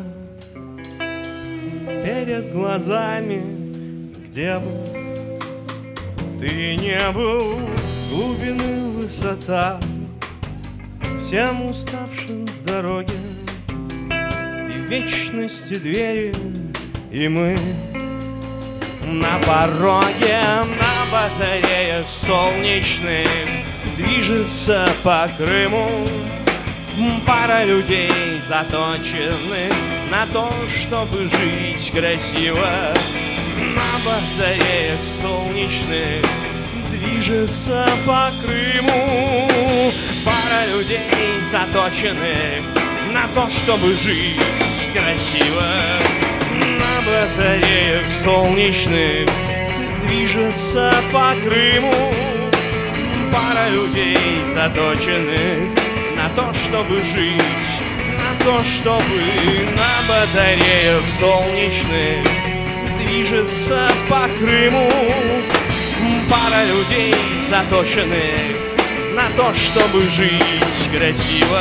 Перед глазами, где бы ты не был, глубины высота, всем уставшим с дороги, и вечности двери, и мы на пороге, на батареях солнечных движется по Крыму пара людей, заточенных на то, чтобы жить красиво. На батареях солнечных движется по Крыму пара людей, заточенных на то, чтобы жить красиво. На батареях солнечных движется по Крыму пара людей, заточенных на то, чтобы жить, на то, чтобы на батареях солнечных движется по Крыму пара людей, заточенных на то, чтобы жить красиво.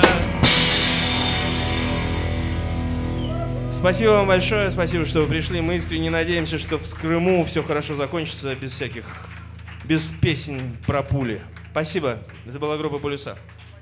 Спасибо вам большое, спасибо, что вы пришли. Мы искренне надеемся, что в Крыму все хорошо закончится без всяких, без песен про пули. Спасибо. Это была группа «Полюса».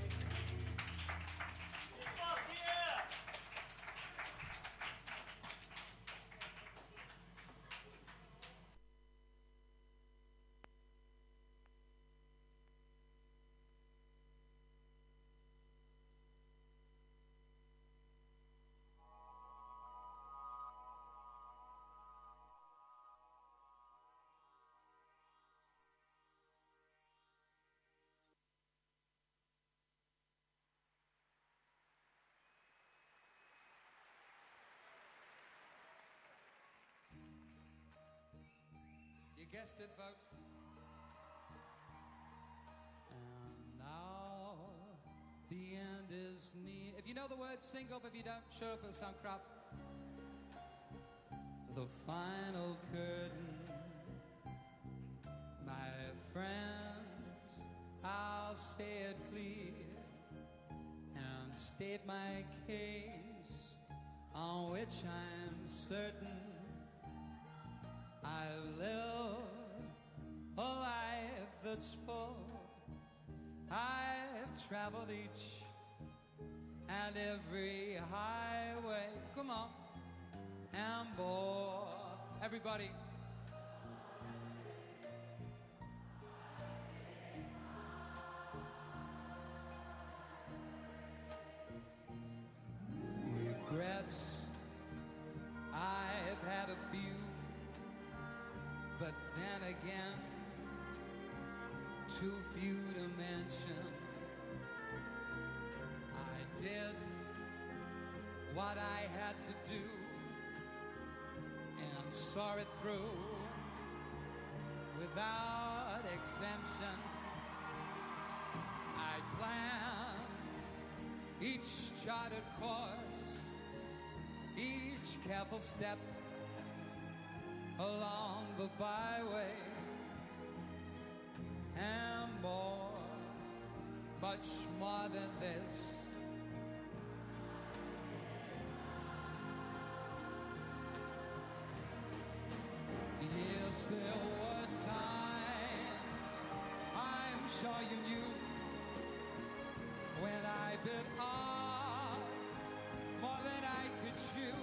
You guessed it, folks. And now the end is near. If you know the words, sing up. If you don't, shut up, it'll sound crap. The final curtain, my friends, I'll say it clear and state my case on which I'm certain. I've lived a life that's full. I've traveled each and every highway. Come on, and more. Everybody. Regrets, I've had a few. But then again, too few to mention. I did what I had to do and saw it through without exemption. I planned each charted course, each careful step along the byway, and more, much more than this. Yes, there were times, I'm sure you knew, when I bit off more than I could chew.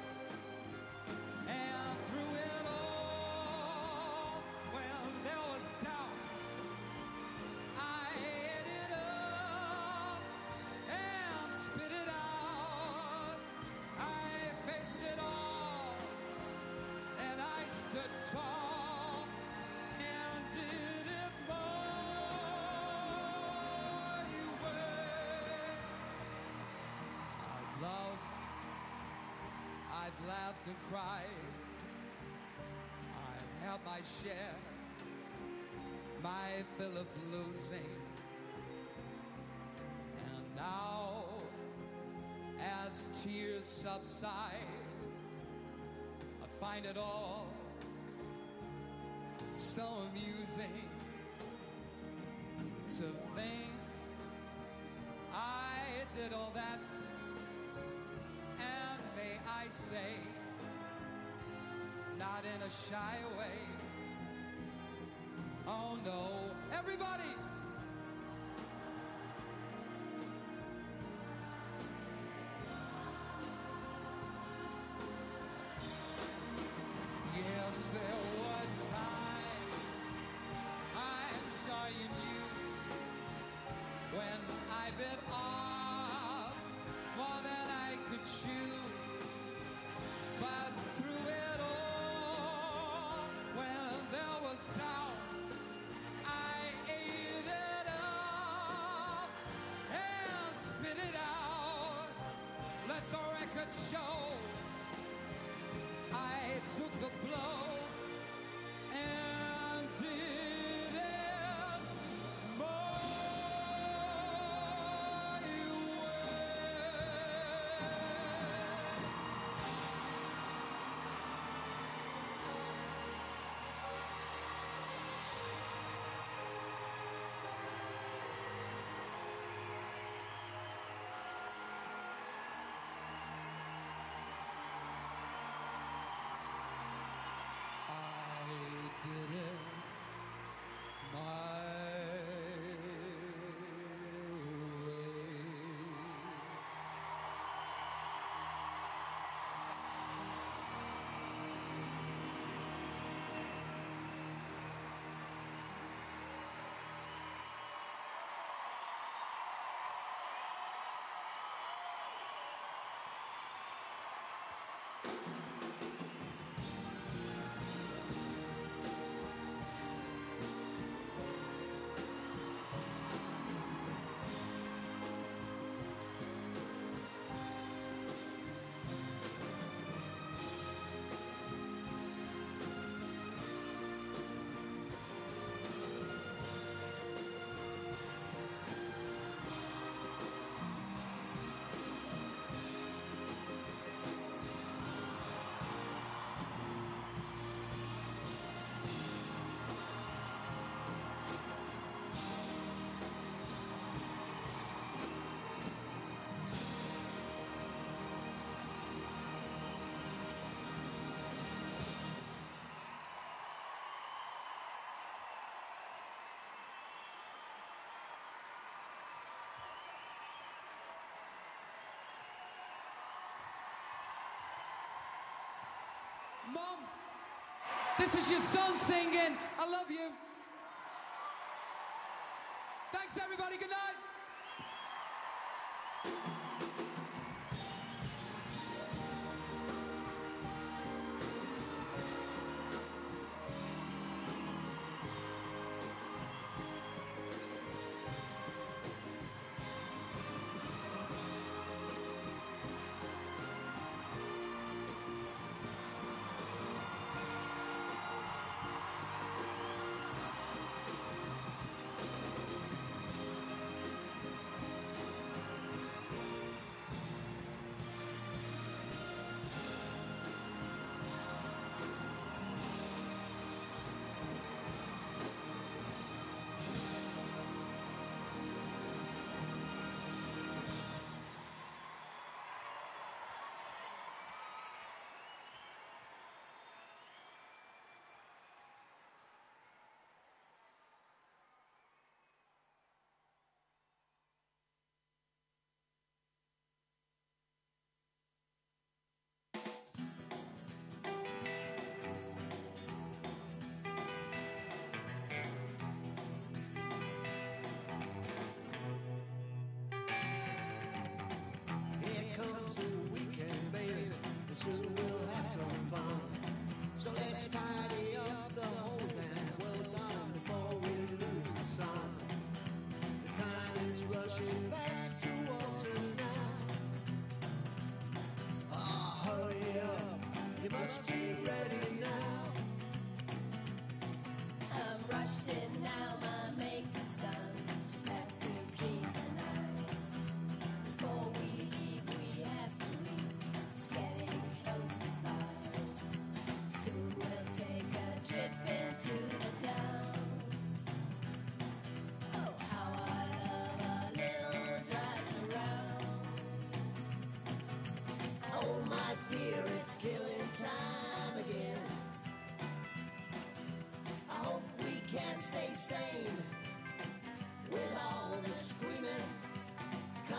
And through it all, when there was doubts, I ate it up and spit it out. I faced it all, and I stood tall and did it more. You were. I've loved, I've laughed and cried. I've had my share, my fill of losing. And now, as tears subside, I find it all so amusing to think say, not in a shy way. Oh no, everybody! Yes, there were times I'm sure you knew when I bit off more than I could chew. But through it all, when there was doubt, I ate it up and spit it out. Let the record show I took the blow and did it my way. I did it my way. Mom, this is your son singing. I love you. Thanks, everybody. Good night.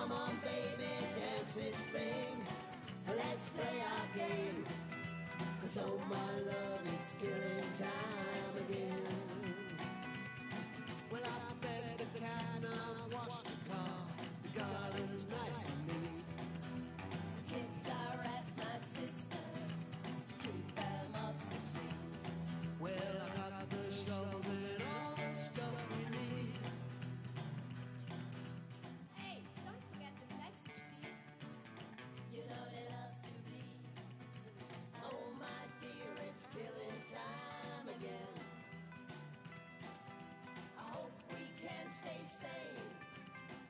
Come on, baby, dance this thing. Let's play our game. Cause oh my love, it's killing time again. Well, I fed the cat and I washed the car. The garden's nice and neat. The kids are at my sister's to keep them off the street. Well, I got the shovel and all the stuff we need. Hey, don't forget the plastic sheet. You know they love to bleed. Oh my dear, it's killing time again. I hope we can stay sane.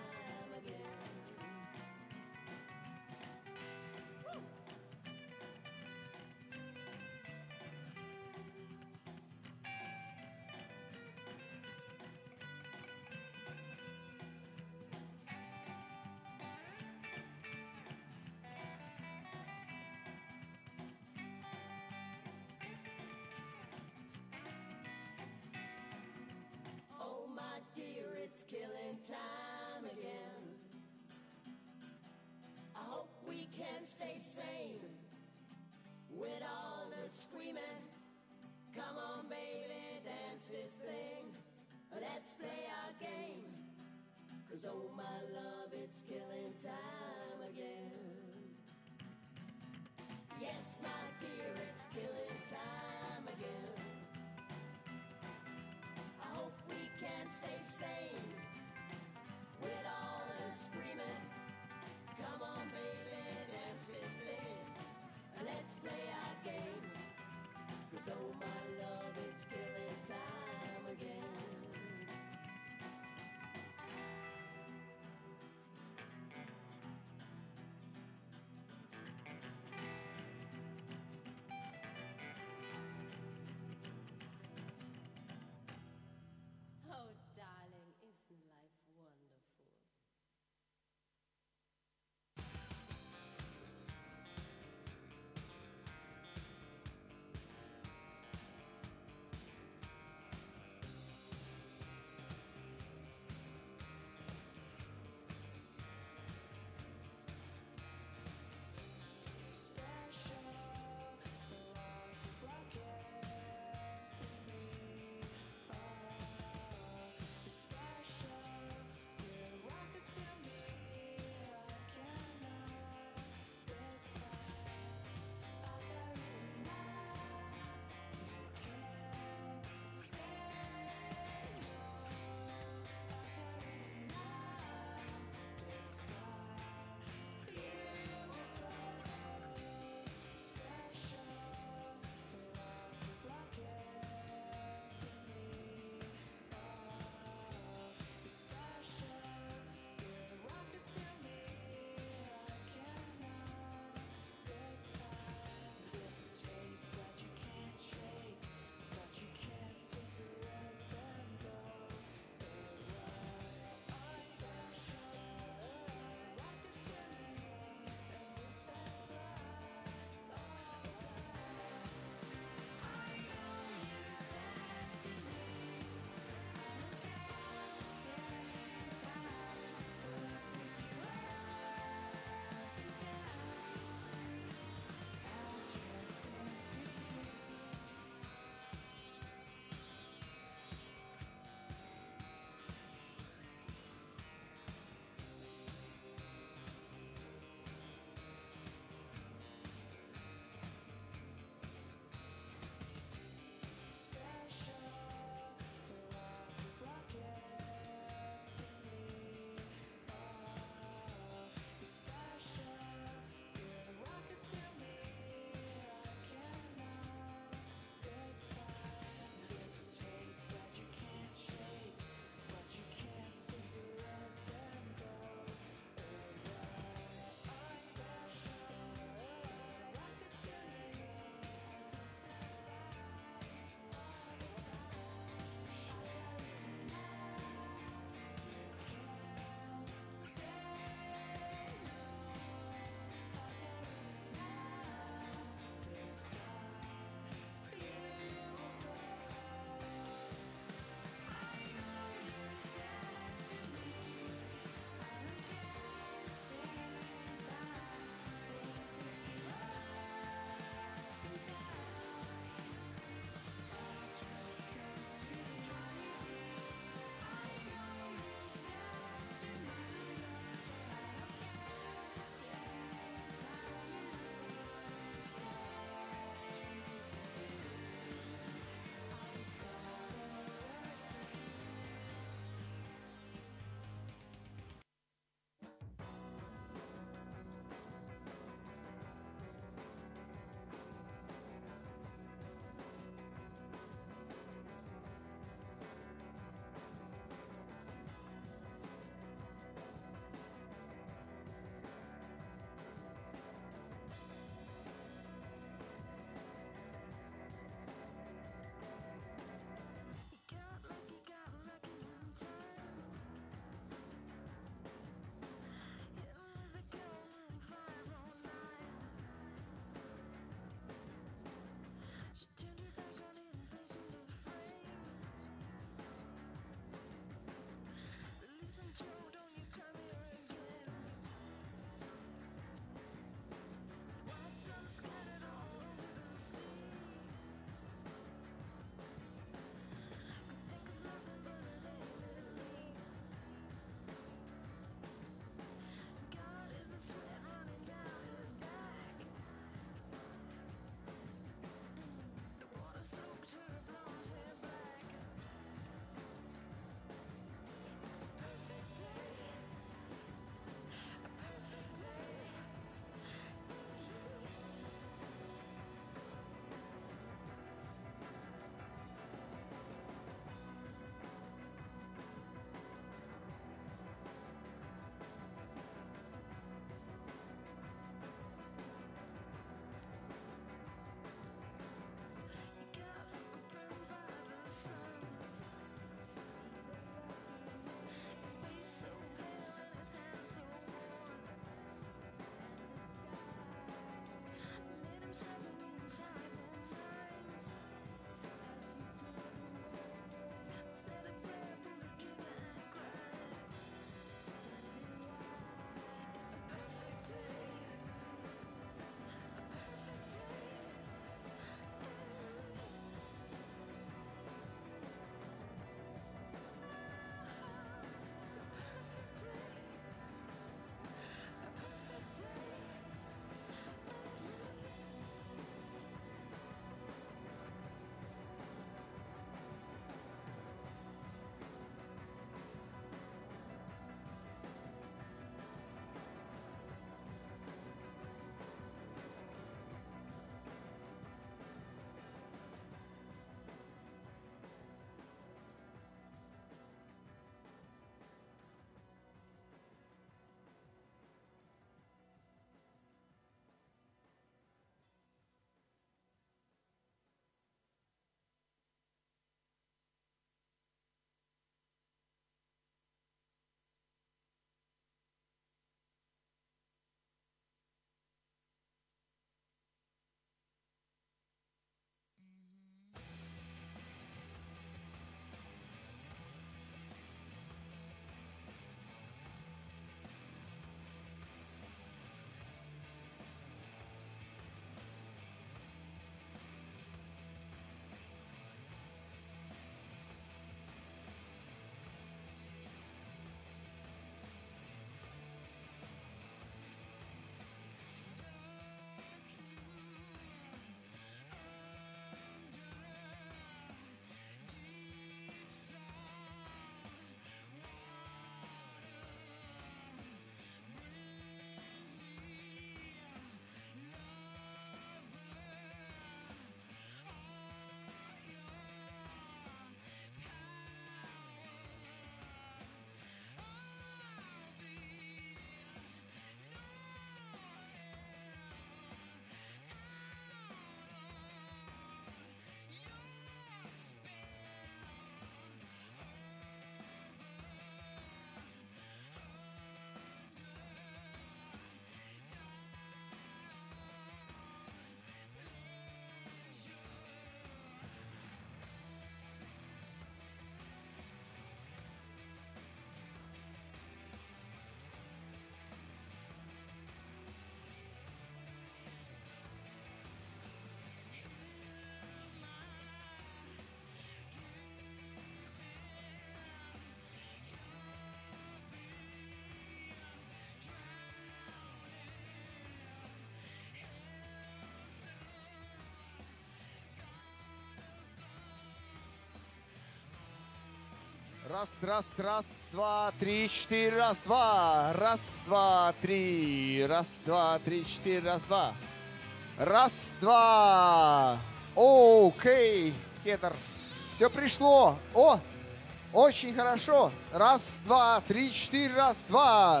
Раз, раз, раз, два, три, четыре, раз, два. Раз, два, три. Раз, два, три, четыре, раз, два. Раз, два. Окей, Кедр. Все пришло. О, очень хорошо. Раз, два, три, четыре, раз, два.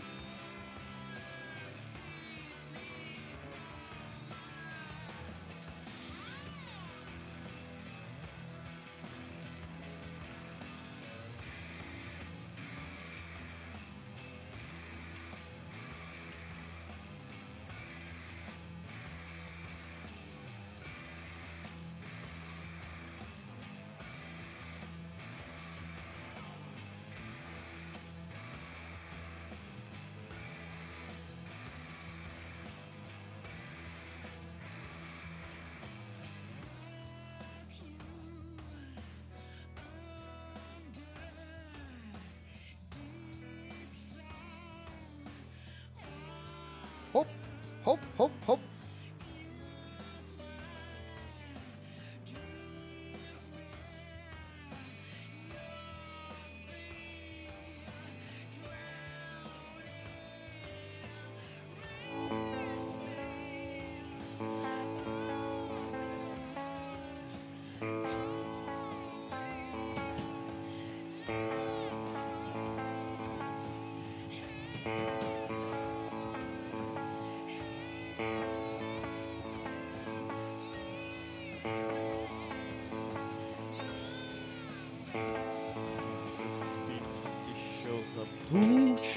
Хоп, хоп, хоп, хоп. Спит еще за тучей,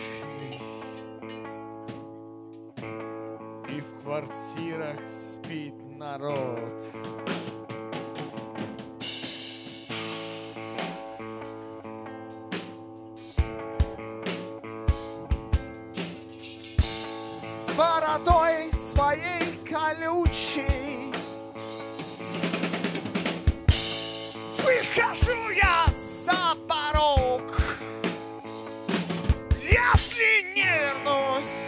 и в квартирах спит народ. С бородой своей колючей выхожу я за порог, если не вернусь.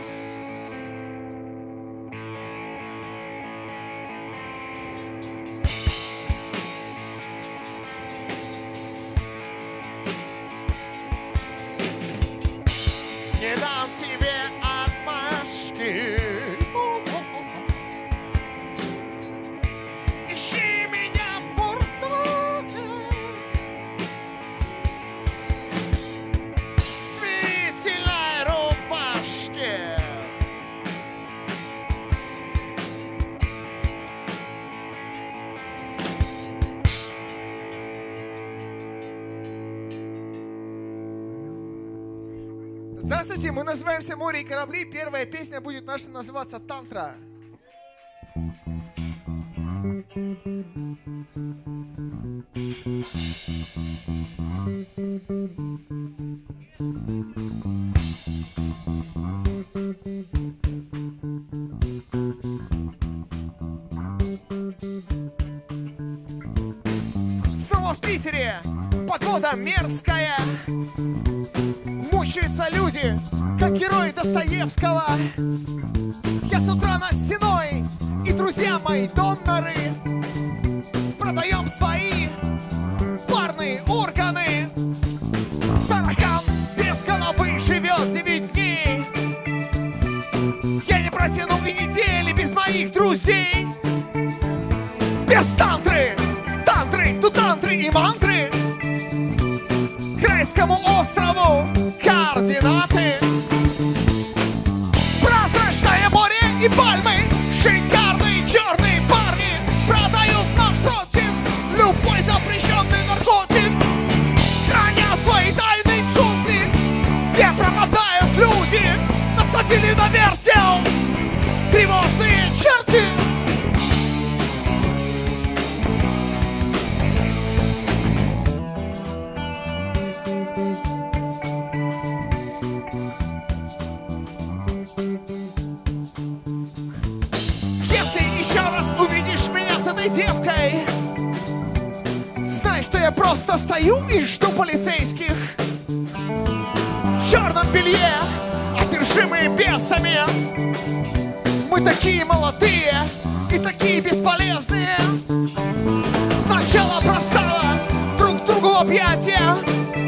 Не дам тебе отмашки. Ищи меня в бурдоке. Смирительной рубашке. Здравствуйте, мы называемся «Море и корабли». Первая песня будет наша называться «Тантра». Снова в Питере погода мерзкая. Мучаются люди, как герои Достоевского. Я с утра на стеной, и друзья мои доноры. Продаем свои парные органы. Таракан без головы живет девять дней. Я не протяну и недели без моих друзей. Без тантры, тантры, тут тантры и мантры. К райскому острову координаты. Прозрачное море и пальмы. Шикарные черные парни продают напротив любой запрещенный наркотик. Храня свои тайны джунгли, где пропадают люди. Насадили на вертел тревожные черти. Девкой, знай, что я просто стою и жду полицейских в черном белье, одержимые бесами. Мы такие молодые и такие бесполезные. Сначала бросала друг другу объятия,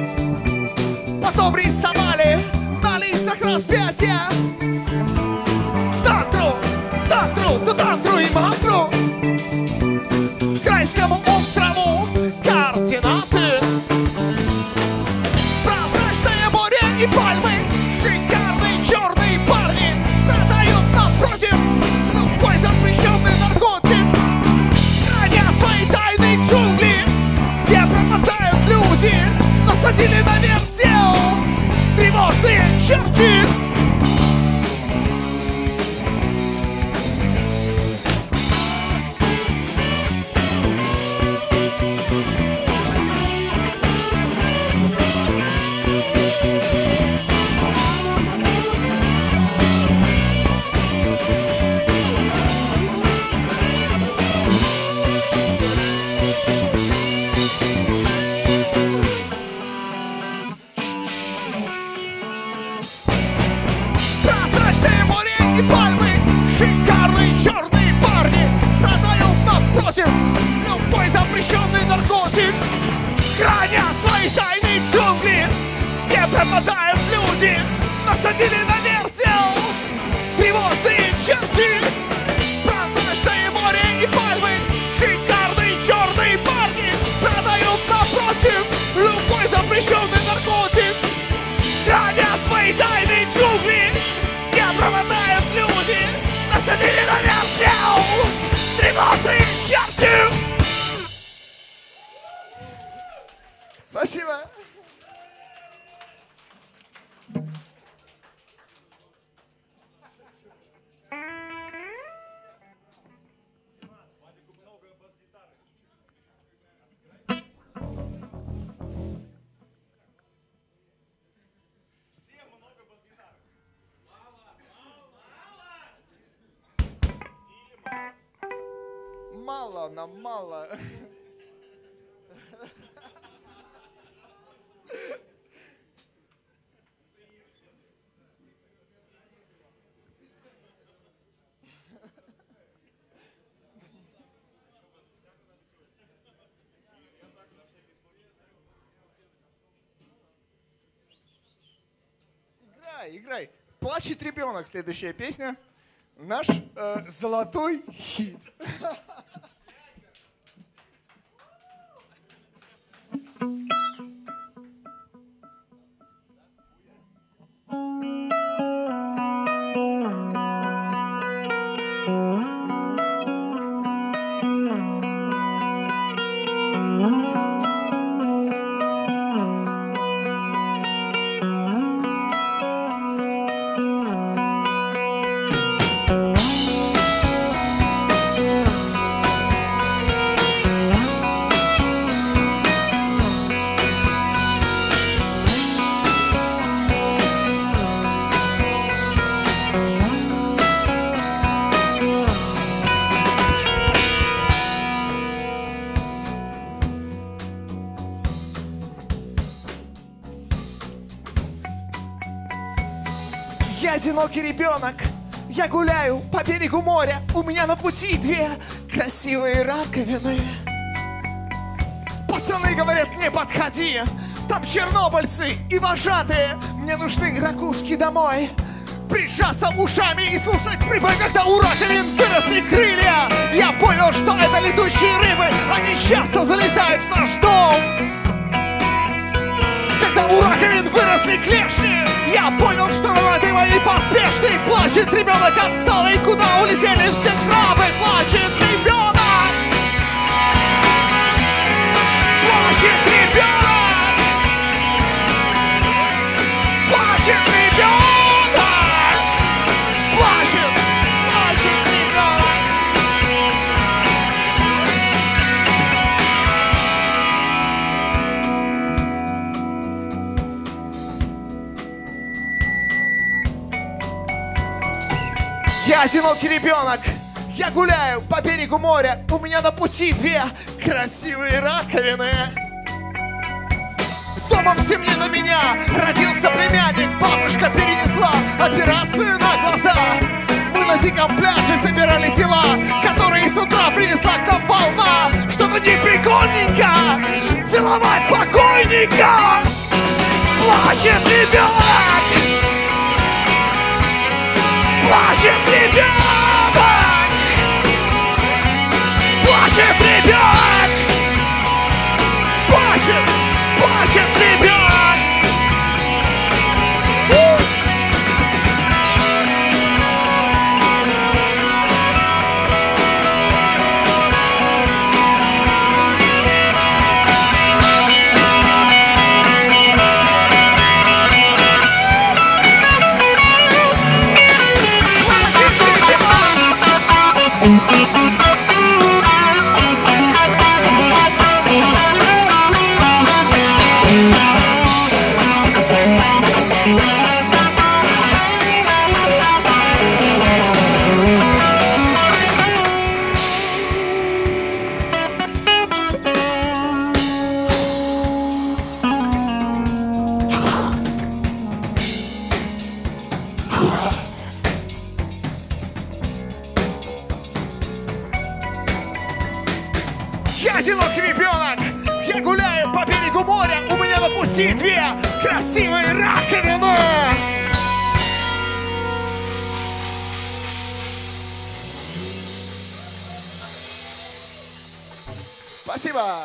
люди насадили на вертел тревожные черти. Празднуют шеи, море и пальмы, шикарные черные парни продают напротив любой запрещенный наркотик. Храня свои тайны джунгли, где пропадают люди, насадили на вертел тревожные черти. Спасибо. Мало нам, мало. Играй, играй. Плачет ребенок. Следующая песня. Наш э, золотой хит. Я одинокий ребенок, я гуляю по берегу моря. У меня на пути две красивые раковины. Пацаны говорят, не подходи, там чернобыльцы и вожатые. Мне нужны ракушки домой. Прижаться ушами и слушать прибыль, когда у раковин выросли крылья. Я понял, что это летучие рыбы, они часто залетают в наш дом. Когда у раковин выросли клешни, я понял, что выводы мои поспешны. Плачет ребенок отсталый, куда улетели все крабы. Плачет ребенок. Плачет ребенок. Плачет ребенок. Плачет, плачет ребенок. Я одинокий ребенок, я гуляю по берегу моря. У меня на пути две красивые раковины. Дома в семье на меня родился племянник. Бабушка перенесла операцию на глаза. Мы на диком пляже собирали тела, которые с утра принесла к нам волна. Что-то не прикольненько целовать покойника. Плачет ребенок. Плачет ребенок! Плачет ребенок! Плачет, плачет ребенок! У! Я одинокий ребенок, Я гуляю по берегу моря, у меня на пути две красивые раковины. Спасибо.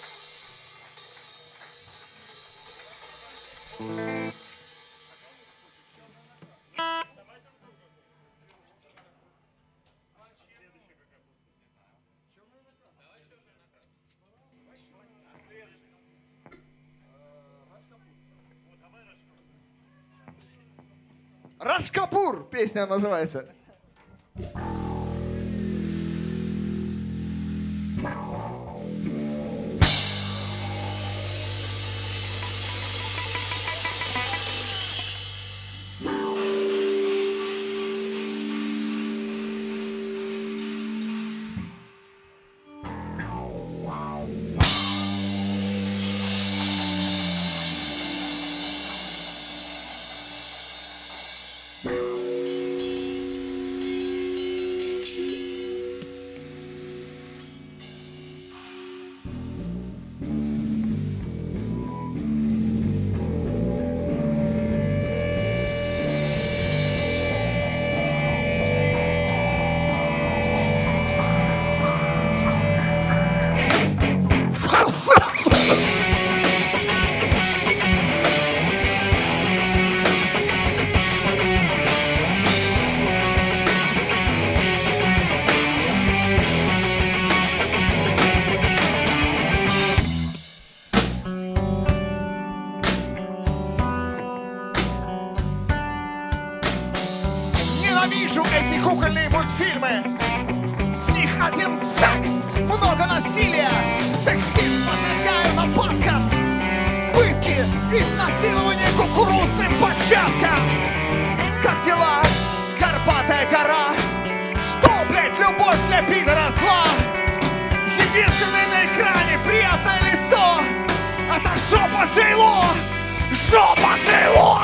Радж Капур песня называется. Ненавижу эти кукольные мультфильмы. В них один секс, много насилия. Сексизм подвергаю нападкам. Пытки, изнасилование кукурузным початкам. Как дела, Горбатая гора? Что, блядь, любовь для пидора зла? Единственное на экране приятное лицо. Это жопа Джейло, жопа Джейло.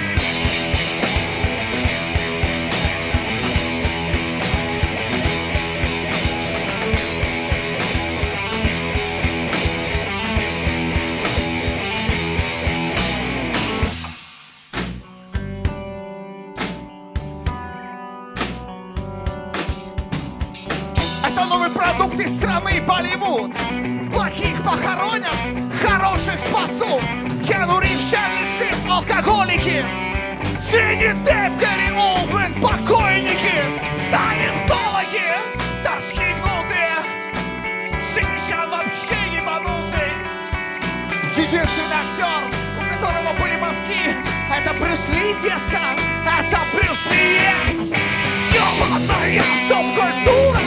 Это новый продукт из страны Болливуд. Плохих похоронят, хороших спасут. Киану Ривз, Чарли Шин, алкоголики. Дженни Депп, Гэри Олдмен, покойники. Саентологи, торчки гнутые. Женщин вообще ебанутый. Единственный актер, у которого были мозги, это Брюс Ли, детка. Это Брюс Ли. Ёбаная субкультура.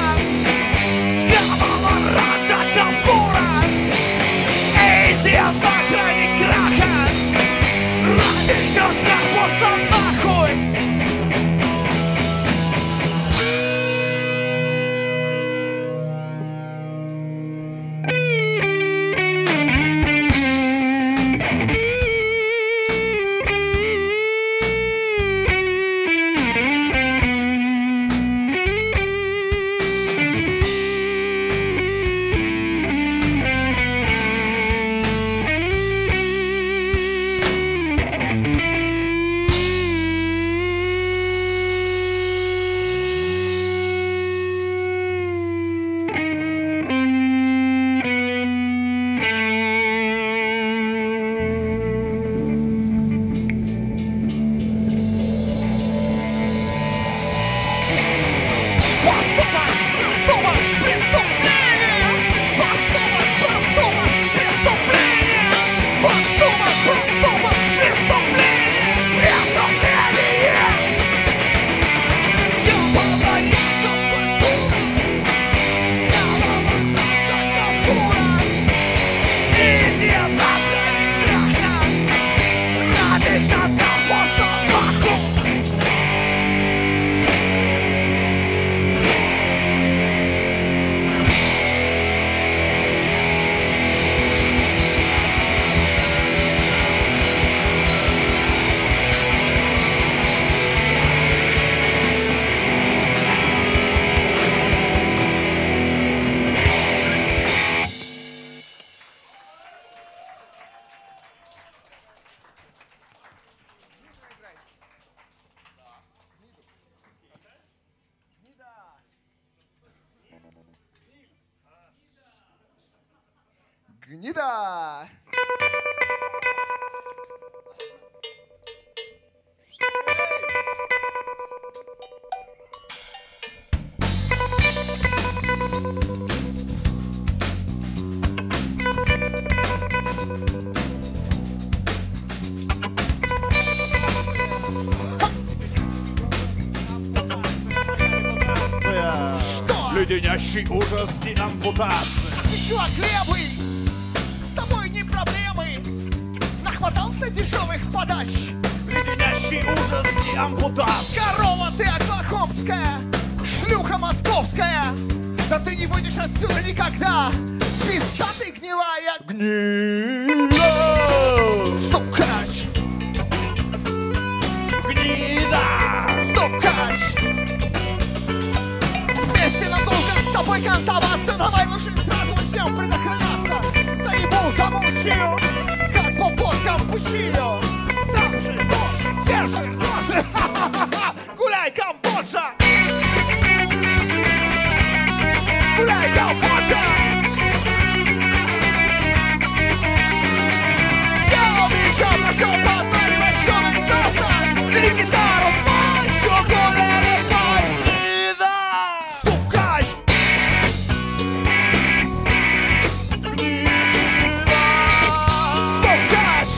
Раджа Капура, Эйдиан на грани краха. Ради счет просто нахуй. Гнида! Леденящий ужас и ампутация. Ты чувак левый, с тобой не проблемы. Нахватался дешевых подач. Леденящий ужас и ампутация. Корова ты оклахомская, шлюха московская. Да ты не выйдешь отсюда никогда. Пизда ты гнилая. Гнида! Стукач! Гнида! Стукач! Вместе надолго с тобой кантоваться. Давай лучше сразу начнем предохраняться. Заебу, замучил, как по подкам пучилю. Там же, тоже, те же, ножи. Ха-ха-ха-ха. Гуляй, Камбоджа! Гуляй, Камбоджа! Все вечер нашел подмаривать школы носа. Бери гитару, мальчик, гуляй, пай. Стукач! Стукач!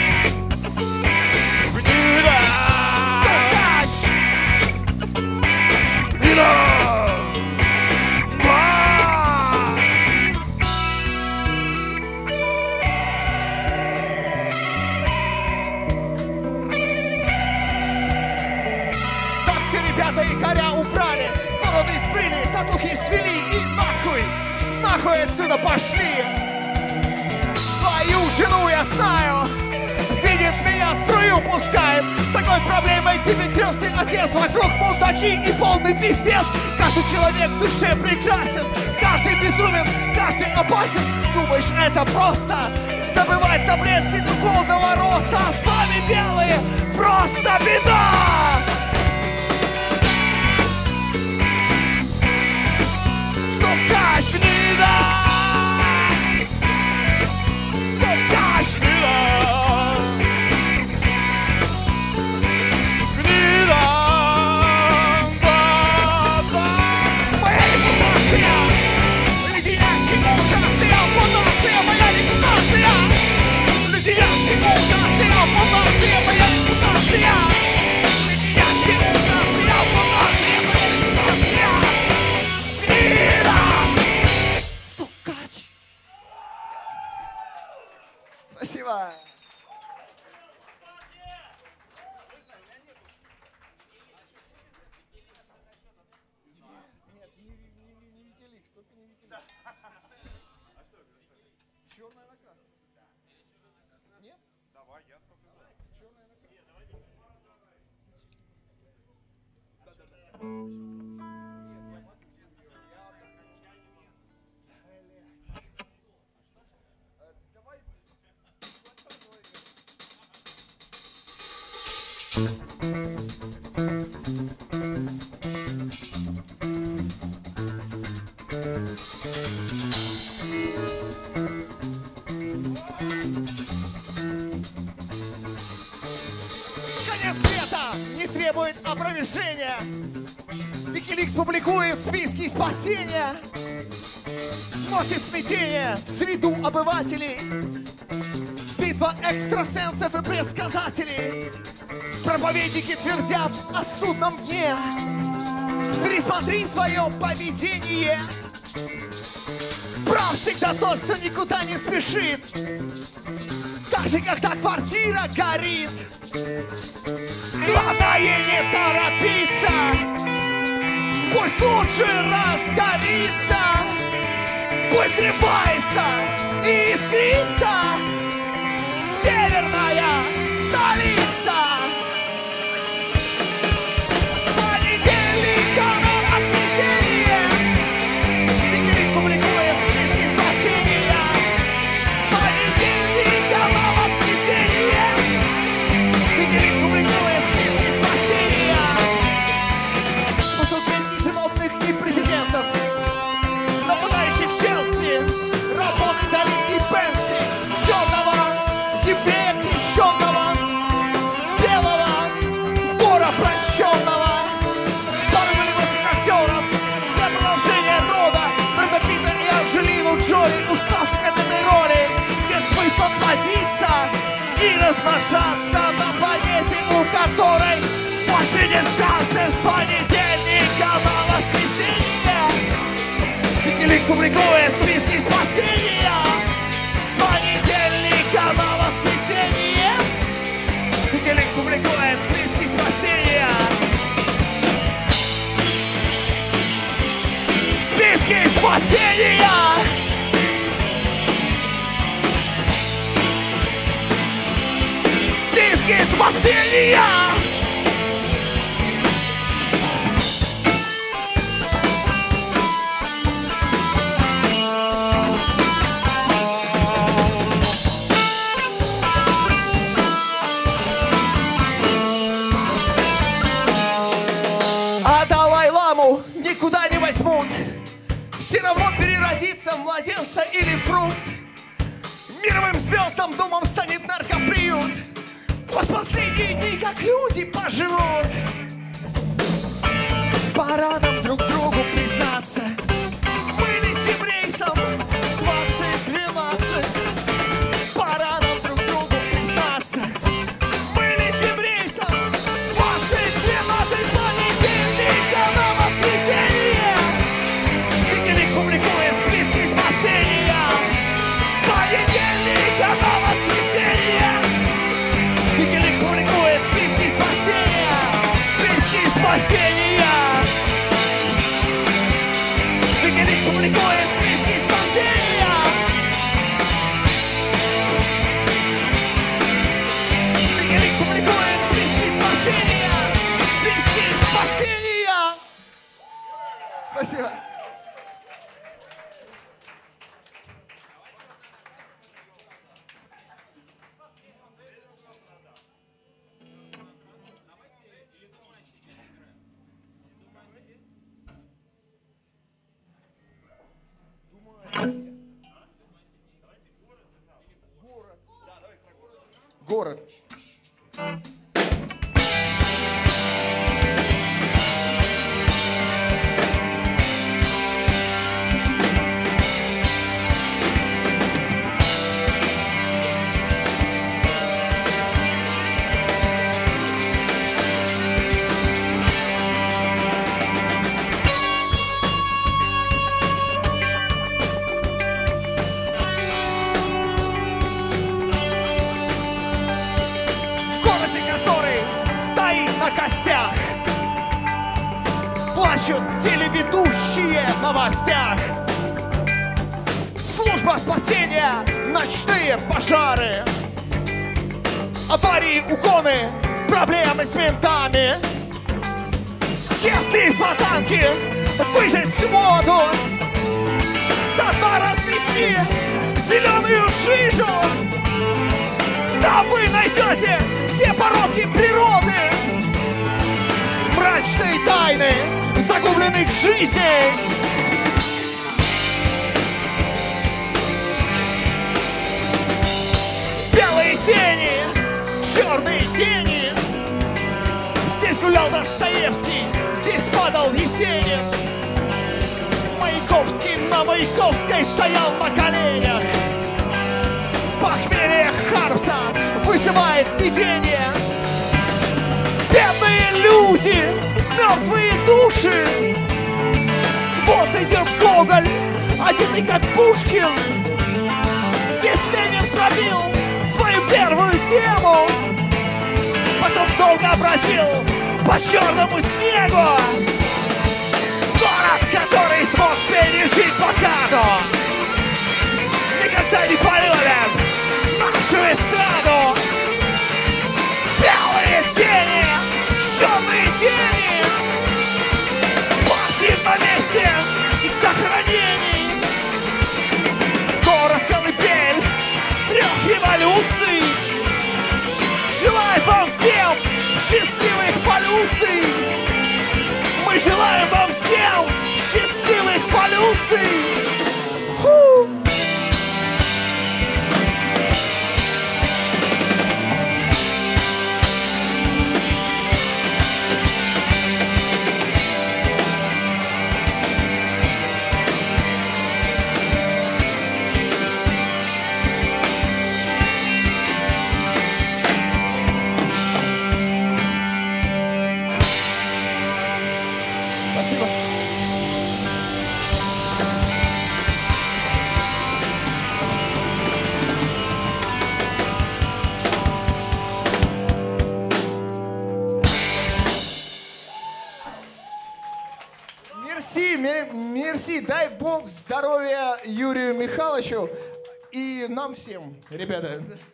Так все ребята и коря убрали, бороды сбрили, татухи свели и нахуй, нахуй отсюда пошли. Твою жену я знаю, видит меня, струю пускает. С такой проблемой к тебе крестный отец. Вокруг мудаки и полный пиздец. Каждый человек в душе прекрасен, каждый безумен, каждый опасен. Думаешь, это просто добывать таблетки духовного роста? А с вами белые просто беда! Стукач! Гнида! Стукач! Гнида! Моя репутация! Леденящий ужас и ампутация! Моя репутация! Леденящий ужас и ампутация! Моя репутация! Леденящий ужас и ампутация! Моя репутация! Гнида! Стукач! Спасибо! Нет, не, не, не, не Викиликс, только не Викиликс. Черное на красное. Нет? Давай, я только за. Черное на красное. Да, да, да. Нет, я могу тебе. Я отдохну. Блять. Давай. Конец света не требует опровержения. Викиликс публикует списки спасения. Вносит смятение в среду обывателей. Битва экстрасенсов и предсказателей. Проповедники твердят о судном дне. Пересмотри свое поведение. Прав всегда тот, кто никуда не спешит. Даже когда квартира горит. Главное не торопиться. Пусть лучше разгорится. Пусть сливается и искрится северная столица. С понедельника на воскресенье Викиликс публикует списки спасения. С понедельника на воскресенье Викиликс публикует списки спасения. Спасут животных и президентов, нападающих Челси, работы размножаться на планете, у которой последний шансы с понедельника на воскресенье. Викиликс публикует списки спасения с понедельника на воскресенье. Викиликс публикует списки спасения. Списки спасения. Списки спасения. А Далай-ламу никуда не возьмут. Все равно переродится младенца или фрукт. Мировым звездам думам станет наркоприют. Пусть последние дни как люди поживут. Пора нам друг другу признаться. Мы летим рейсом двадцать двенадцать. Пора нам друг другу признаться. Мы летим рейсом двадцать двенадцать с понедельника на воскресенье. Викиликс публикует списки спасения с понедельника на воскресенье. Викиликс публикует списки спасения. Списки спасения. Викиликс публикует списки спасения. Викиликс публикует списки спасения. Списки спасения. Спасибо. Город. В городе, который стоит на костях, плачут телеведущие в новостях. Служба спасения, ночные пожары, аварии, угоны, проблемы с ментами. Если из фонтанки выжать воду, со дна раскрести зеленую жижу, там вы найдете все пороки природы, мрачные тайны загубленных жизней. Белые тени, черные тени. Здесь гулял Достоевский, здесь падал Есенин. Маяковский на Маяковской стоял на коленях. Похмелье Хармса вызывает видение. Бедные люди, мертвые души. Вот идет Гоголь, одетый как Пушкин. Здесь Ленин пробил свою первую тему, потом долго бродил по черному снегу. Город, который смог пережить блокаду, никогда не полюбит нашу эстраду. Белые тени, черные тени, парки на месте захоронений. Город-колыбель трех революций желает вам всем счастливых полюций. Мы желаем вам всем счастливых полюций. Фу. дай бог здоровья Юрию Михайловичу и нам всем, ребята.